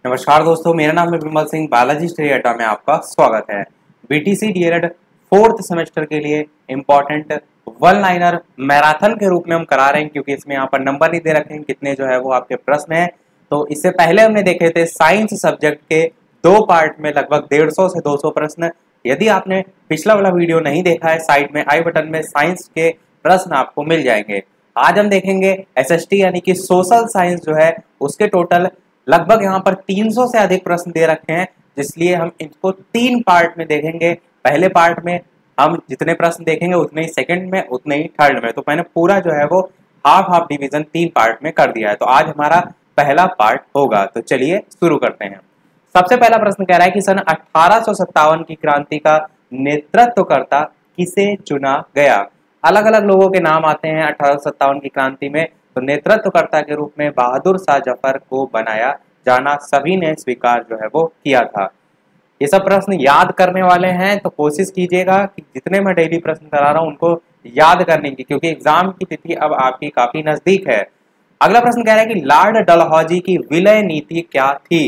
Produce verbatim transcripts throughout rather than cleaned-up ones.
नमस्कार दोस्तों, मेरा नाम है विमल सिंह। बालाजी स्टडी अड्डा में आपका स्वागत है। बीटीसी डीएलएड फोर्थ सेमेस्टर के लिए इम्पोर्टेंट वन लाइनर मैराथन के रूप में हम करा रहे हैं, क्योंकि इसमें यहाँ पर नंबर नहीं दे रखे हैं कितने जो है वो आपके प्रश्न हैं। तो इससे पहले हमने देखे थे साइंस सब्जेक्ट के दो पार्ट में लगभग डेढ़ सौ से दो सौ प्रश्न। यदि आपने पिछला वाला वीडियो नहीं देखा है, साइड में आई बटन में साइंस के प्रश्न आपको मिल जाएंगे। आज हम देखेंगे एसएसटी यानी कि सोशल साइंस जो है उसके टोटल लगभग यहाँ पर तीन सौ से अधिक प्रश्न दे रखे हैं, जिसलिए हम इनको तीन पार्ट में देखेंगे। पहले पार्ट में हम जितने प्रश्न देखेंगे उतने ही सेकंड में, उतने ही थर्ड में। तो मैंने पूरा जो है वो हाफ हाफ डिवीजन तीन पार्ट में कर दिया है। तो आज हमारा पहला पार्ट होगा, तो चलिए शुरू करते हैं। सबसे पहला प्रश्न कह रहा है कि सन अठारह सौ सत्तावन की क्रांति का नेतृत्वकर्ता किसे चुना गया। अलग अलग लोगों के नाम आते हैं अठारह सौ सत्तावन की क्रांति में। तो नेतृत्वकर्ता के रूप में बहादुर शाह जफर को बनाया जाना सभी ने स्वीकार जो है वो किया था। ये सब प्रश्न याद करने वाले हैं, तो कोशिश कीजिएगा कि जितने मैं डेली प्रश्न करा रहा हूं उनको याद करने की, क्योंकि एग्जाम की तिथि अब आपकी काफी नजदीक है। अगला प्रश्न कह रहा है कि लॉर्ड डलहौजी की विलय नीति क्या थी।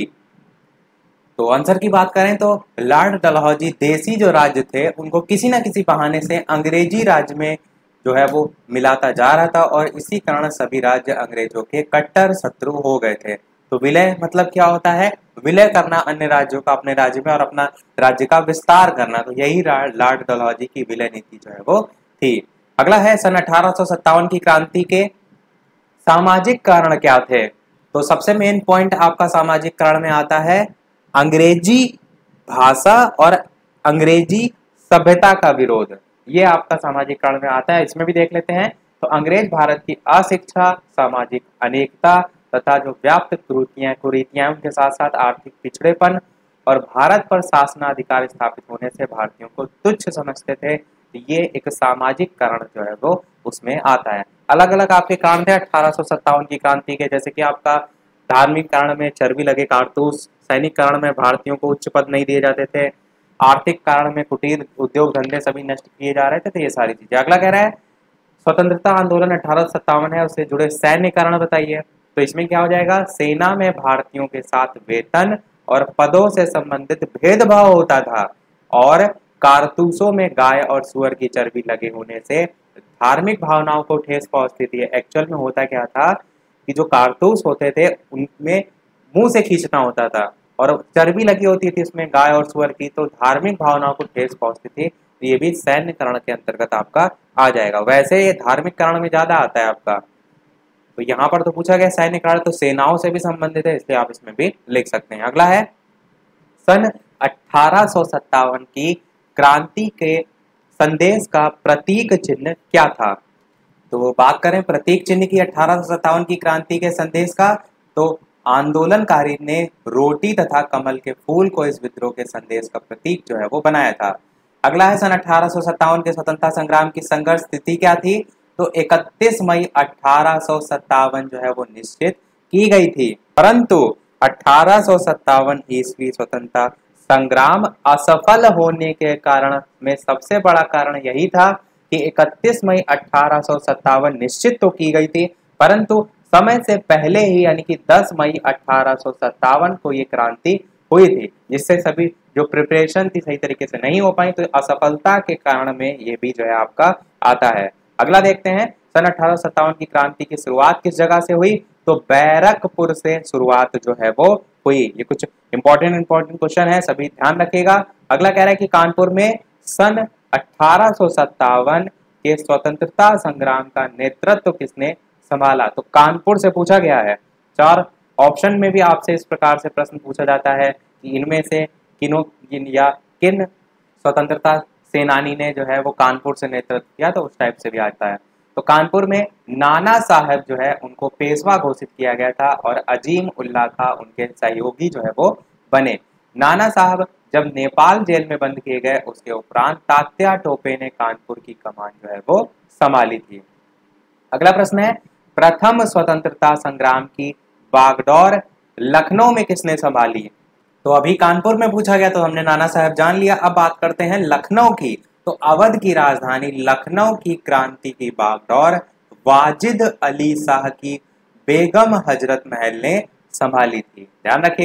तो आंसर की बात करें तो लॉर्ड डलहौजी देसी जो राज्य थे उनको किसी ना किसी बहाने से अंग्रेजी राज्य में जो है वो मिलाता जा रहा था, और इसी कारण सभी राज्य अंग्रेजों के कट्टर शत्रु हो गए थे। तो विलय मतलब क्या होता है? विलय करना अन्य राज्यों का अपने राज्य में और अपना राज्य का विस्तार करना। तो यही लॉर्ड डलहौजी की विलय नीति जो है वो थी। अगला है सन अठारह सौ सत्तावन की क्रांति के सामाजिक कारण क्या थे। तो सबसे मेन पॉइंट आपका सामाजिक कारण में आता है अंग्रेजी भाषा और अंग्रेजी सभ्यता का विरोध। ये आपका सामाजिक कारण में आता है। इसमें भी देख लेते हैं। तो अंग्रेज भारत की अशिक्षा, सामाजिक अनेकता तथा जो व्याप्त कुरीतियां कुरीतियां उनके साथ साथ आर्थिक पिछड़ेपन और भारत पर शासनाधिकार स्थापित होने से भारतीयों को तुच्छ समझते थे। तो ये एक सामाजिक कारण जो है वो उसमें आता है। अलग अलग आपके कारण थे अठारह सौ सत्तावन की क्रांति के, जैसे कि आपका धार्मिक कारण में चर्बी लगे कारतूस, सैनिक कारण में भारतीयों को उच्च पद नहीं दिए जाते थे, आर्थिक कारण में कुटीर उद्योग धंधे सभी नष्ट किए जा रहे थे। तो ये सारी चीजें। अगला कह रहा है स्वतंत्रता आंदोलन अठारह सौ सत्तावन है, उससे जुड़े सैन्य कारण बताइए। तो इसमें क्या हो जाएगा? सेना में भारतीयों के साथ वेतन और पदों से संबंधित भेदभाव होता था, और कारतूसों में गाय और सुअर की चर्बी लगे होने से धार्मिक भावनाओं को ठेस पहुंचती थी। एक्चुअल में होता क्या था कि जो कारतूस होते थे उनमें मुंह से खींचना होता था, और चर्बी लगी होती थी उसमें गाय और सुअर की, तो धार्मिक भावनाओं को ठेस पहुंचती थी। तो ये भी सैन्य कारण के अंतर्गत आपका आ जाएगा। वैसे ये धार्मिक कारण में ज्यादा आता है आपका। तो यहाँ पर तो पूछा गया सैन्य कारण, तो सेनाओं से भी संबंधित है, इसलिए आप इसमें भी लिख सकते हैं। अगला है सन अठारह सौ सत्तावन की क्रांति के संदेश का प्रतीक चिन्ह क्या था। तो बात करें प्रतीक चिन्ह की अठारह सौ सत्तावन की क्रांति के संदेश का, तो आंदोलनकारी ने रोटी तथा कमल के फूल को इस विद्रोह के संदेश का प्रतीक जो है वो बनाया था। अगला है सन अठारह सौ सत्तावन के स्वतंत्रता संग्राम की संघर्ष तिथि क्या थी। तो इकतीस मई अठारह सौ सत्तावन जो है वो निश्चित की गई थी, परंतु अठारह सौ सत्तावन ईस्वी स्वतंत्रता संग्राम असफल होने के कारण में सबसे बड़ा कारण यही था कि इकतीस मई अठारह सौ सत्तावन निश्चित तो की गई थी, परंतु समय से पहले ही यानी कि दस मई अठारह सौ सत्तावन को ये क्रांति हुई थी, जिससे सभी जो प्रिपरेशन थी सही तरीके से नहीं हो पाई। तो असफलता के कारण में ये भी जो है आपका आता है। अगला देखते हैं सन अठारह सौ सत्तावन की क्रांति की शुरुआत किस जगह से हुई। तो बैरकपुर से शुरुआत जो है वो हुई। ये कुछ इंपॉर्टेंट इंपॉर्टेंट क्वेश्चन है, सभी ध्यान रखिएगा। अगला कह रहा है कि कानपुर में सन अठारह सौ सत्तावन के स्वतंत्रता संग्राम का नेतृत्व किसने संभाला। तो कानपुर से पूछा गया है। चार ऑप्शन में भी आपसे इस प्रकार से प्रश्न पूछा जाता है कि इनमें से किनों किन या किन स्वतंत्रता सेनानी ने जो है वो कानपुर से नेतृत्व किया, तो उस टाइप से भी आता है। तो कानपुर में नाना साहब जो है उनको पेशवा घोषित किया गया था, और अजीम उल्लाह खां उनके सहयोगी जो है वो बने। नाना साहब जब नेपाल जेल में बंद किए गए, उसके उपरांत तात्या टोपे ने कानपुर की कमान जो है वो संभाली थी। अगला प्रश्न है प्रथम स्वतंत्रता संग्राम की बागडोर लखनऊ में किसने संभाली। तो अभी कानपुर में पूछा गया, तो हमने नाना साहब जान लिया। अब बात करते हैं लखनऊ की। तो अवध की राजधानी लखनऊ की क्रांति की बागडोर वाजिद अली शाह की बेगम हजरत महल ने संभाली थी। ध्यान रखिएगा,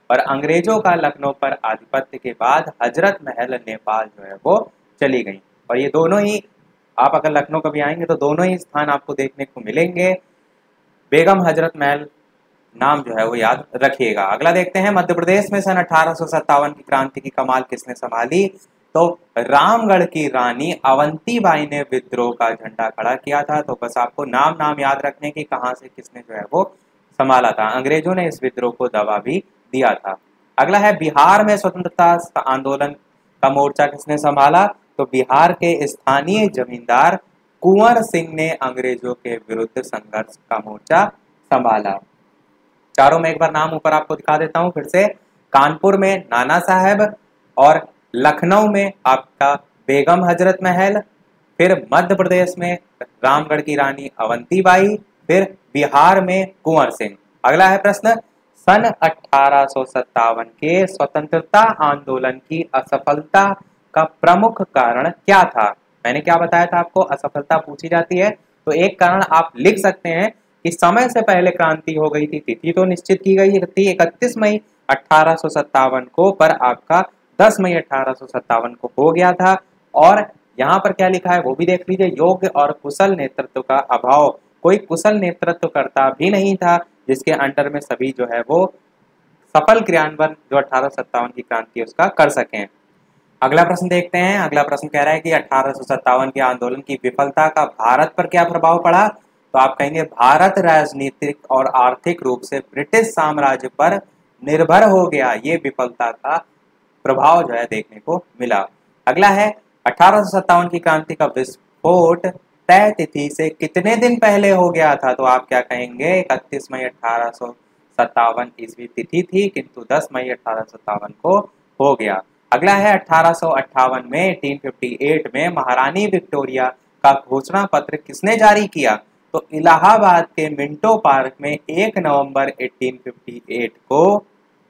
और अंग्रेजों का लखनऊ पर आधिपत्य के बाद हजरत महल नेपाल जो है वो चली गई। और ये दोनों ही, आप अगर लखनऊ कभी आएंगे तो दोनों ही स्थान आपको देखने को मिलेंगे। बेगम हजरत महल नाम जो है वो याद रखिएगा। अगला देखते हैं, मध्य प्रदेश में सन अठारह सौ सत्तावन की क्रांति की कमाल किसने संभाली? तो रामगढ़ की रानी अवंतीबाई ने विद्रोह का झंडा खड़ा किया था। तो बस आपको नाम नाम याद रखने की कहां से किसने जो है वो संभाला था। अंग्रेजों ने इस विद्रोह को दबा भी दिया था। अगला है, बिहार में स्वतंत्रता आंदोलन का मोर्चा किसने संभाला? तो बिहार के स्थानीय जमींदार कुंवर सिंह ने अंग्रेजों के विरुद्ध संघर्ष का मोर्चा संभाला। चारों में एक बार नाम ऊपर आपको दिखा देता हूं फिर से। कानपुर में नाना साहब, और लखनऊ में आपका बेगम हजरत महल, फिर मध्य प्रदेश में रामगढ़ की रानी अवंतीबाई, फिर बिहार में कुंवर सिंह। अगला है प्रश्न, सन अठारह सौ सत्तावन के स्वतंत्रता आंदोलन की असफलता का प्रमुख कारण क्या था? मैंने क्या बताया था आपको, असफलता पूछी जाती है तो एक कारण आप लिख सकते हैं कि समय से पहले क्रांति हो गई थी। तिथि तो निश्चित की गई थी इकतीस मई अठारह सौ सत्तावन को, पर आपका दस मई अठारह सौ सत्तावन को हो गया था। और यहाँ पर क्या लिखा है वो भी देख लीजिए, योग्य और कुशल नेतृत्व का अभाव। कोई कुशल नेतृत्व करता भी नहीं था जिसके अंडर में सभी जो है वो सफल क्रियान्वयन जो अठारह सौ सत्तावन की क्रांति उसका कर सकें। अगला प्रश्न देखते हैं। अगला प्रश्न कह रहा है कि अठारह सौ सत्तावन के आंदोलन की विफलता का भारत पर क्या प्रभाव पड़ा? तो आप कहेंगे भारत राजनीतिक और आर्थिक रूप से ब्रिटिश साम्राज्य पर निर्भर हो गया। ये विफलता का प्रभाव जो है देखने को मिला। अगला है, अठारह सौ सत्तावन की क्रांति का विस्फोट तय तिथि से कितने दिन पहले हो गया था? तो आप क्या कहेंगे, इकतीस मई अठारह सौ सत्तावन ईस्वी तिथि थी, किंतु दस मई अठारह सौ सत्तावन को हो गया। अगला है, अठारह सौ अट्ठावन में अठारह सौ अट्ठावन में महारानी विक्टोरिया का घोषणा पत्र किसने जारी किया? तो इलाहाबाद के मिंटो पार्क में एक नवंबर अठारह सौ अट्ठावन को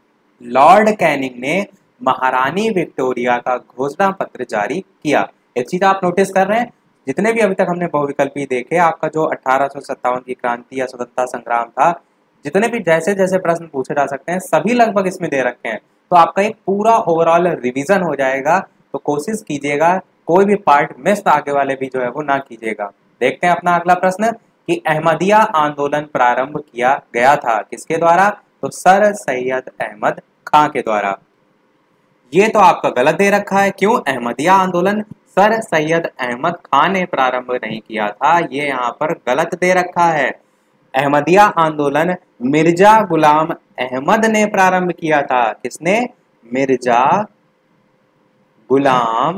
लॉर्ड कैनिंग ने महारानी विक्टोरिया का घोषणा पत्र जारी किया। एक चीज आप नोटिस कर रहे हैं, जितने भी अभी तक हमने बहुविकल्पी देखे, आपका जो अठारह सौ सत्तावन की क्रांति या स्वतंत्रता संग्राम था, जितने भी जैसे जैसे प्रश्न पूछे जा सकते हैं सभी लगभग इसमें दे रखे हैं। तो आपका एक पूरा ओवरऑल रिवीजन हो जाएगा। तो कोशिश कीजिएगा कोई भी पार्ट मिस आगे वाले भी जो है वो ना कीजिएगा। देखते हैं अपना अगला प्रश्न कि अहमदिया आंदोलन प्रारंभ किया गया था किसके द्वारा? तो सर सैयद अहमद खां के द्वारा। ये तो आपका गलत दे रखा है। क्यों? अहमदिया आंदोलन सर सैयद अहमद खां ने प्रारंभ नहीं किया था, ये यहाँ पर गलत दे रखा है। अहमदिया आंदोलन मिर्जा गुलाम अहमद ने प्रारंभ किया था। किसने? मिर्जा गुलाम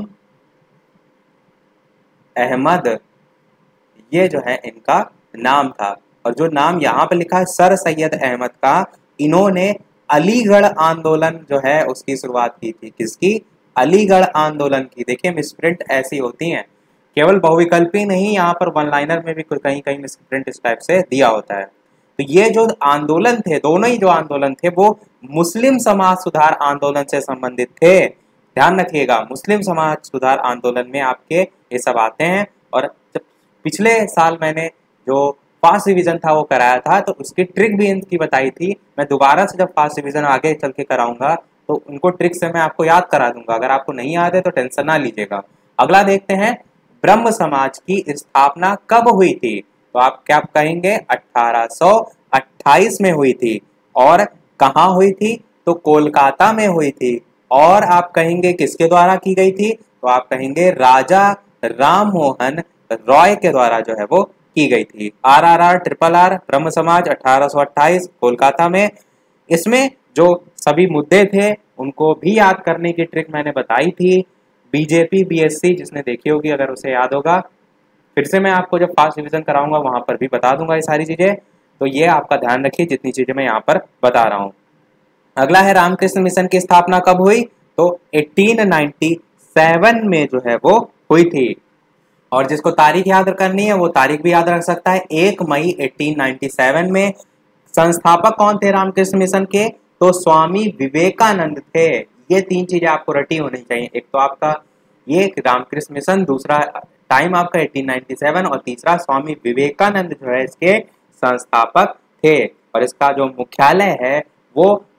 अहमद, ये जो है इनका नाम था। और जो नाम यहाँ पे लिखा है सर सैयद अहमद का, इन्होंने अलीगढ़ आंदोलन जो है उसकी शुरुआत की थी। किसकी? अलीगढ़ आंदोलन की। देखिए मिसप्रिंट ऐसी होती हैं, केवल बहुविकल्पी नहीं, यहाँ पर वन लाइनर में भी कहीं कहीं मिसप्रिंट इस टाइप से दिया होता है। तो ये जो आंदोलन थे, दोनों ही जो आंदोलन थे वो मुस्लिम समाज सुधार आंदोलन से संबंधित थे। ध्यान रखिएगा, मुस्लिम समाज सुधार आंदोलन में आपके ये सब आते हैं। और जब पिछले साल मैंने जो फास्ट रिवीजन था वो कराया था तो उसकी ट्रिक भी इनकी बताई थी। मैं दोबारा से जब फास्ट रिवीजन आगे चल के कराऊंगा तो उनको ट्रिक से मैं आपको याद करा दूंगा। अगर आपको नहीं याद है तो टेंशन ना लीजिएगा। अगला देखते हैं, ब्रह्म समाज की स्थापना कब हुई थी? तो आप क्या कहेंगे? अठारह सौ अट्ठाईस में हुई थी। और कहाँ हुई थी? तो कोलकाता में हुई थी। और आप कहेंगे किसके द्वारा की गई थी? तो आप कहेंगे राजा राम मोहन रॉय के द्वारा जो है वो की गई थी। R R R triple R Brahmo Samaj अठारह सौ अट्ठाईस कोलकाता में। इसमें जो सभी मुद्दे थे उनको भी याद करने की ट्रिक मैंने बताई थी। बीजेपी बीएससी जिसने देखी होगी अगर उसे याद होगा, फिर से मैं आपको जब फास्ट रिवीजन कराऊंगा वहां पर भी बता दूंगा ये सारी चीजें। तो ये आपका ध्यान रखिए जितनी चीजें मैं यहाँ पर बता रहा हूँ। अगला है, रामकृष्ण मिशन की स्थापना कब हुई? तो अठारह सौ सत्तानवे में जो है वो हुई थी। और जिसको तारीख याद करनी है वो तारीख भी याद रख सकता है, एक मई अठारह सौ सत्तानवे में। संस्थापक कौन थे रामकृष्ण मिशन के? तो स्वामी विवेकानंद थे। ये तीन चीजें आपको रटी होनी चाहिए। एक तो आपका ये रामकृष्ण मिशन, दूसरा टाइम आपका अठारह सौ सत्तानवे, और तीसरा स्वामी विवेकानंद जो है इसके संस्थापक थे। और इसका जो मुख्यालय है वो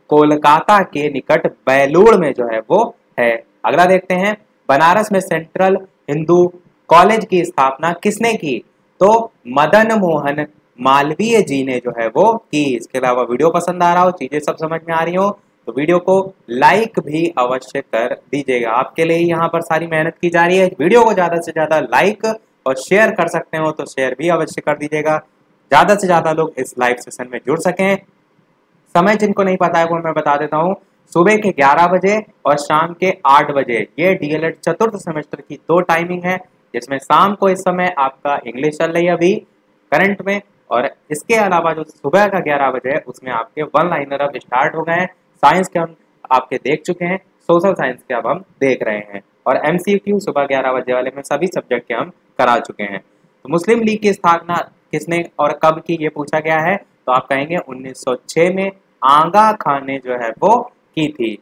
कोलकाता के निकट बेलूर में जो है वो है। अगला देखते हैं, बनारस में सेंट्रल हिंदू कॉलेज की स्थापना किसने की? तो मदन मोहन मालवीय जी ने जो है वो की। इसके अलावा वीडियो पसंद आ रहा हो, चीजें सब समझ में आ रही हो, तो वीडियो को लाइक भी अवश्य कर दीजिएगा। आपके लिए यहाँ पर सारी मेहनत की जा रही है। वीडियो को ज्यादा से ज्यादा लाइक और शेयर कर सकते हो तो शेयर भी अवश्य कर दीजिएगा, ज्यादा से ज्यादा लोग इस लाइव सेशन में जुड़ सकें। समय जिनको नहीं पता है वो मैं बता देता हूँ, सुबह के ग्यारह बजे और शाम के आठ बजे ये डीएलएड चतुर्थ सेमेस्टर की दो टाइमिंग है, जिसमें शाम को इस समय आपका इंग्लिश चल रही है अभी करंट में, और इसके अलावा जो सुबह का ग्यारह बजे है उसमें आपके वन लाइनर अब स्टार्ट हो गए हैं। साइंस के हम आपके देख चुके हैं, सोशल साइंस के अब हम देख रहे हैं, और एमसीक्यू सुबह ग्यारह बजे वाले में सभी सब्जेक्ट के हम करा चुके हैं। तो मुस्लिम लीग की स्थापना किसने और कब की, ये पूछा गया है, तो आप कहेंगे उन्नीस सौ छह में आगा खान ने जो है वो की थी।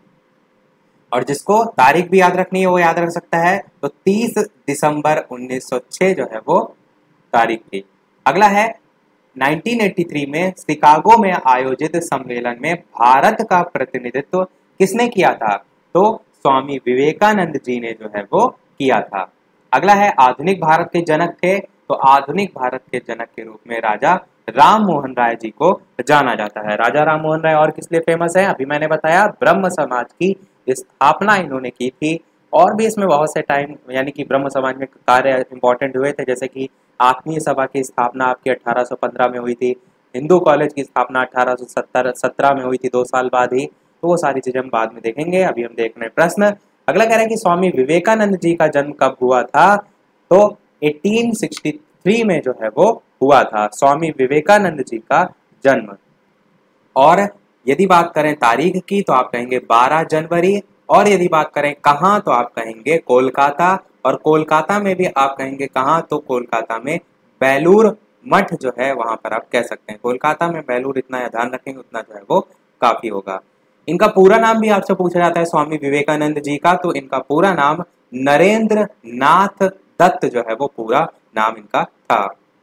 और जिसको तारीख भी याद रखनी है वो याद रख सकता है, तो तीस दिसंबर उन्नीस सौ छह जो है वो तारीख थी। अगला है, उन्नीस सौ तिरासी में शिकागो में आयोजित सम्मेलन में भारत का प्रतिनिधित्व किसने किया था? तो स्वामी विवेकानंद जी ने जो है वो किया था। अगला है, आधुनिक भारत के जनक थे, तो आधुनिक भारत के जनक के रूप में राजा राम मोहन राय जी को जाना जाता है। राजा राम मोहन राय और किस लिए फेमस है? अभी मैंने बताया, ब्रह्म समाज की स्थापना इन्होंने की थी, और भी इसमें बहुत से टाइम यानी कि ब्रह्म समाज में कार्य इंपॉर्टेंट हुए थे, जैसे कि आत्मीय सभा की स्थापना आपकी अठारह सौ पंद्रह में हुई थी, हिंदू कॉलेज की स्थापना अठारह सौ सत्तर सत्रह में हुई थी, दो साल बाद ही। तो वो सारी चीजें हम बाद में देखेंगे, अभी हम देख रहे हैं प्रश्न। अगला कह रहे हैं कि स्वामी विवेकानंद जी का जन्म कब हुआ था? तो अठारह सौ तिरसठ में जो है वो हुआ था स्वामी विवेकानंद जी का जन्म। और यदि बात करें तारीख की तो आप कहेंगे बारह जनवरी, और यदि बात करें कहाँ तो आप कहेंगे कोलकाता, और कोलकाता में भी आप कहेंगे कहाँ, तो कोलकाता में बेलूर मठ जो है वहां पर आप कह सकते हैं। कोलकाता में बेलूर, इतना ध्यान रखेंगे उतना जो है वो काफी होगा। इनका पूरा नाम भी आपसे पूछा जाता है स्वामी विवेकानंद जी का, तो इनका पूरा नाम नरेंद्र नाथ दत्त जो है वो पूरा नाम इनका था।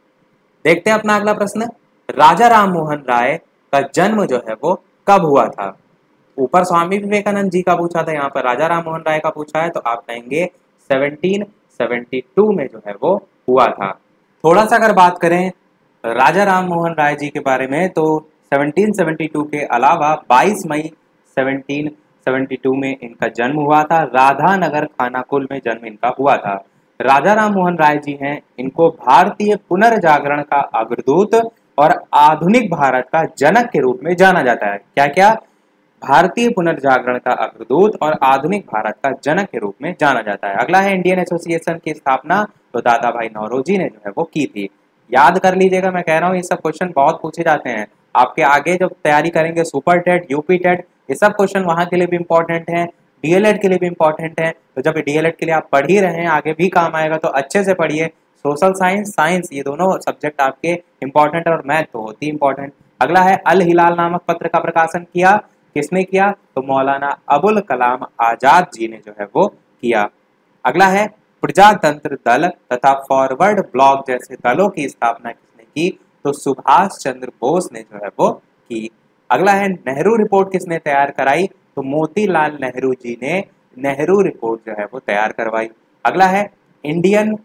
देखते हैं अपना अगला प्रश्न, राजा राम मोहन राय का जन्म जो है वो कब हुआ था? ऊपर स्वामी विवेकानंद जी का पूछा था, यहाँ पर राजा राम मोहन राय का पूछा है, तो आप कहेंगे सत्रह सौ बहत्तर में जो है वो हुआ था। थोड़ा सा अगर बात करें राजा राम मोहन राय जी के बारे में, तो सत्रह सौ बहत्तर के अलावा बाईस मई सत्रह सौ बहत्तर में इनका जन्म हुआ था। राधानगर खानाकुल में जन्म इनका हुआ था। राजा राम मोहन राय जी हैं, इनको भारतीय पुनर्जागरण का अग्रदूत और आधुनिक भारत का जनक के रूप में जाना जाता है। क्या क्या? भारतीय पुनर्जागरण का अग्रदूत और आधुनिक भारत का जनक के रूप में जाना जाता है। अगला है, इंडियन एसोसिएशन की स्थापना तो दादा भाई नौरोजी ने जो है वो की थी। याद कर लीजिएगा, मैं कह रहा हूँ ये सब क्वेश्चन बहुत पूछे जाते हैं। आपके आगे जब तैयारी करेंगे सुपर टेट, यूपी टेट, ये सब क्वेश्चन वहां के लिए भी इंपॉर्टेंट है, डीएलएड के लिए भी इंपॉर्टेंट है। तो जब डीएलएड के लिए आप पढ़ ही रहे हैं, आगे भी काम आएगा, तो अच्छे से पढ़िए। सोशल साइंस, साइंस, ये दोनों सब्जेक्ट आपके इंपॉर्टेंट, और मैथ तो होती इंपॉर्टेंट। अगला है, अल हिलाल नामक पत्र का प्रकाशन किया, किसने किया? तो मौलाना अबुल कलाम आजाद जी ने जो है वो किया। अगला है, प्रजातंत्र दल तथा फॉरवर्ड ब्लॉक जैसे दलों की स्थापना किसने की? तो सुभाष चंद्र बोस ने जो है वो की। अगला है, नेहरू रिपोर्ट किसने तैयार कराई? तो मोतीलाल नेहरू जी ने नेहरू रिपोर्ट जो है वो तैयार करवाई। अगला है, इंडियन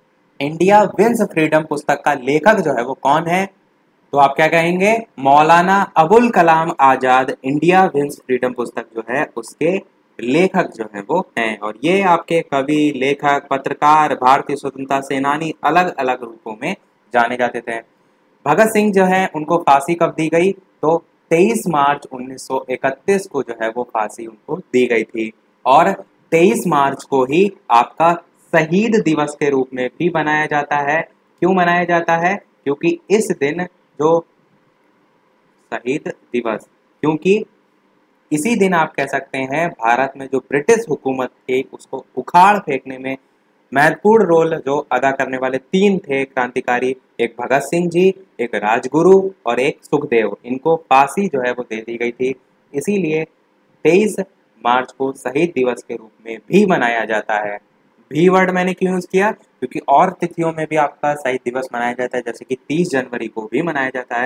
इंडिया विंस फ्रीडम पुस्तक का लेखक जो है वो कौन है? तो आप क्या कहेंगे? Maulana Abul Kalam Azad India wins freedom पुस्तक जो है उसके लेखक जो है वो हैं। और ये आपके कवि, लेखक, पत्रकार, भारतीय स्वतंत्रता सेनानी अलग अलग रूपों में जाने जाते थे। भगत सिंह जो है उनको फांसी कब दी गई? तो तेईस मार्च उन्नीस सौ इकतीस को जो है वो फांसी उनको दी गई थी। और तेईस मार्च को ही आपका शहीद दिवस के रूप में भी मनाया जाता है। क्यों मनाया जाता है? क्योंकि इस दिन जो शहीद दिवस, क्योंकि इसी दिन आप कह सकते हैं भारत में जो ब्रिटिश हुकूमत थी उसको उखाड़ फेंकने में महत्वपूर्ण रोल जो अदा करने वाले तीन थे क्रांतिकारी, एक भगत सिंह जी, एक राजगुरु और एक सुखदेव, इनको फांसी जो है वो दे दी गई थी। इसीलिए तेईस मार्च को शहीद दिवस के रूप में भी मनाया जाता है। भी वर्ड मैंने क्यों यूज किया? क्योंकि और तिथियों में भी आपका शहीद दिवस मनाया जाता है, जैसे कि तीस जनवरी को भी मनाया जाता है।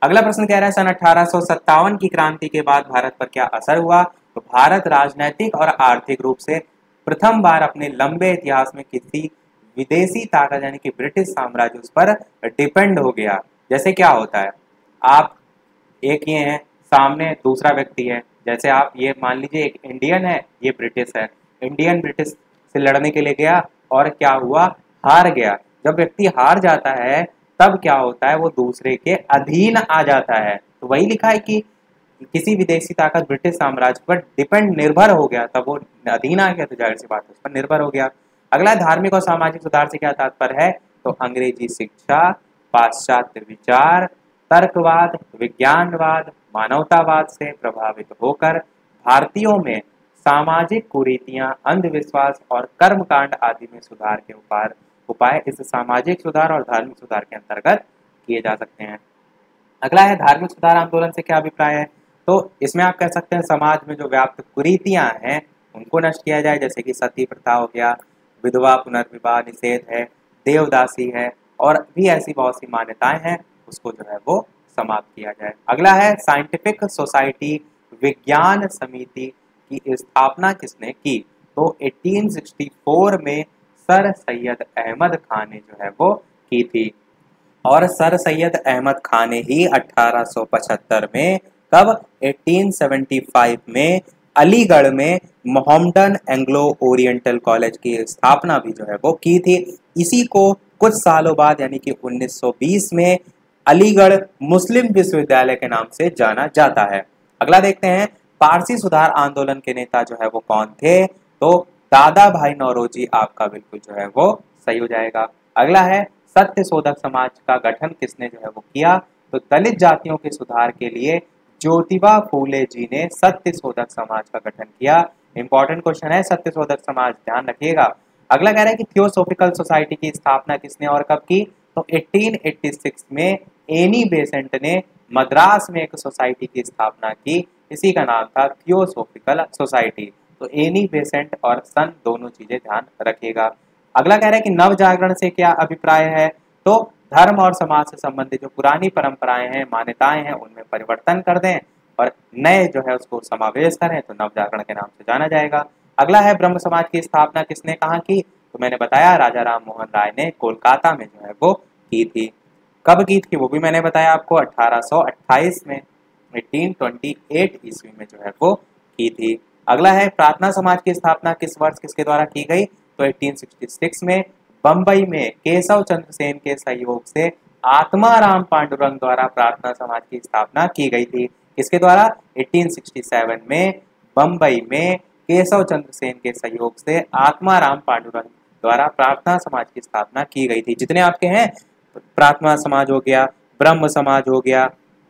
अगला प्रश्न कह रहा है सन अठारह सौ सत्तावन की क्रांति के बाद भारत पर क्या असर हुआ। तो भारत राजनैतिक और आर्थिक रूप से प्रथम बार अपने लंबे इतिहास में किसी विदेशी ताकत यानी कि ब्रिटिश साम्राज्य उस पर डिपेंड हो गया। जैसे क्या होता है, आप एक ये है, सामने दूसरा व्यक्ति है, जैसे आप ये मान लीजिए एक इंडियन है, ये ब्रिटिश है, इंडियन ब्रिटिश से लड़ने के लिए गया और क्या हुआ, हार गया। जब व्यक्ति हार जाता है तब क्या होता है, वो दूसरे के अधीन आ जाता है। तो वही लिखा है कि किसी विदेशी ताकत ब्रिटिश साम्राज्य पर डिपेंड निर्भर हो गया, तब वो अधीन आ गया, तो जाहिर सी बात है उस पर निर्भर हो गया। अगला धार्मिक और सामाजिक सुधार से क्या तात्पर्य है। तो अंग्रेजी शिक्षा, पाश्चात्य विचार, तर्कवाद, विज्ञानवाद, मानवतावाद से प्रभावित होकर भारतीयों में सामाजिक कुरीतियां, अंधविश्वास और कर्मकांड आदि में सुधार के उपाय उपाय इस सामाजिक सुधार और धार्मिक सुधार के अंतर्गत किए जा सकते हैं। अगला है धार्मिक सुधार आंदोलन से क्या अभिप्राय है। तो इसमें आप कह सकते हैं समाज में जो व्याप्त कुरीतियां हैं उनको नष्ट किया जाए, जैसे कि सती प्रथा हो गया, विधवा पुनर्विवाह निषेध है, देवदासी है और भी ऐसी बहुत सी मान्यताएं हैं, उसको जो है वो समाप्त किया जाए। अगला है साइंटिफिक सोसाइटी विज्ञान समिति की स्थापना किसने की। तो अठारह सौ चौंसठ में सर सैयद अहमद खान ने जो है वो की थी, और सर सैयद अहमद खान ने ही अठारह सौ पचहत्तर में, कब, अठारह सौ पचहत्तर में अलीगढ़ में मोहम्मडन एंग्लो ओरिएंटल कॉलेज की स्थापना भी जो है वो की थी। इसी को कुछ सालों बाद यानी कि उन्नीस सौ बीस में अलीगढ़ मुस्लिम विश्वविद्यालय के नाम से जाना जाता है। अगला देखते हैं पारसी सुधार आंदोलन के नेता जो है वो कौन थे। तो दादा भाई नौरोजी आपका बिल्कुल जो है वो सही हो जाएगा। अगला है सत्य शोधक समाज का गठन किसने जो है वो किया। तो दलित जातियों के सुधार के लिए ज्योतिबा फूले जी ने सत्य शोधक समाज का गठन किया। इंपॉर्टेंट क्वेश्चन है सत्य शोधक समाज, ध्यान रखिएगा। अगला कह रहा है कि थियोसॉफिकल सोसाइटी की स्थापना किसने और कब की। तो अठारह सौ छियासी में एनी बेसेंट ने मद्रास में एक सोसाइटी की स्थापना की, इसी का नाम था थियोसॉफिकल सोसाइटी। तो एनी बेसेंट और सन दोनों चीजें ध्यान रखिएगा। अगला कह रहा है कि नव जागरण से क्या अभिप्राय है। तो धर्म और समाज से संबंधित जो पुरानी परंपराएं हैं, मान्यताएं हैं, उनमें परिवर्तन कर दें और नए जो है उसको समावेश करें, तो नव जागरण के नाम से जाना जाएगा। अगला है ब्रह्म समाज की स्थापना किसने कहाँ की। तो मैंने बताया राजा राम मोहन राय ने कोलकाता में जो है वो की थी। कब की थी वो भी मैंने बताया आपको, अठारह सौ अट्ठाईस में, अठारह सौ अट्ठाईस ईस्वी में जो है वो की थी। अगला है प्रार्थना समाज की स्थापना किस वर्ष किसके द्वारा की गई। तो अठारह सौ छियासठ में बंबई में केशव चंद्र सेन के सहयोग से आत्माराम पांडुरंग द्वारा प्रार्थना समाज की स्थापना की गई थी। किसके द्वारा, अठारह सौ सरसठ में बंबई में केशव चंद्र सेन के सहयोग से आत्माराम पांडुरंग द्वारा प्रार्थना समाज की स्थापना की गई थी। जितने आपके हैं, प्रार्थना समाज हो गया, ब्रह्म समाज हो गया,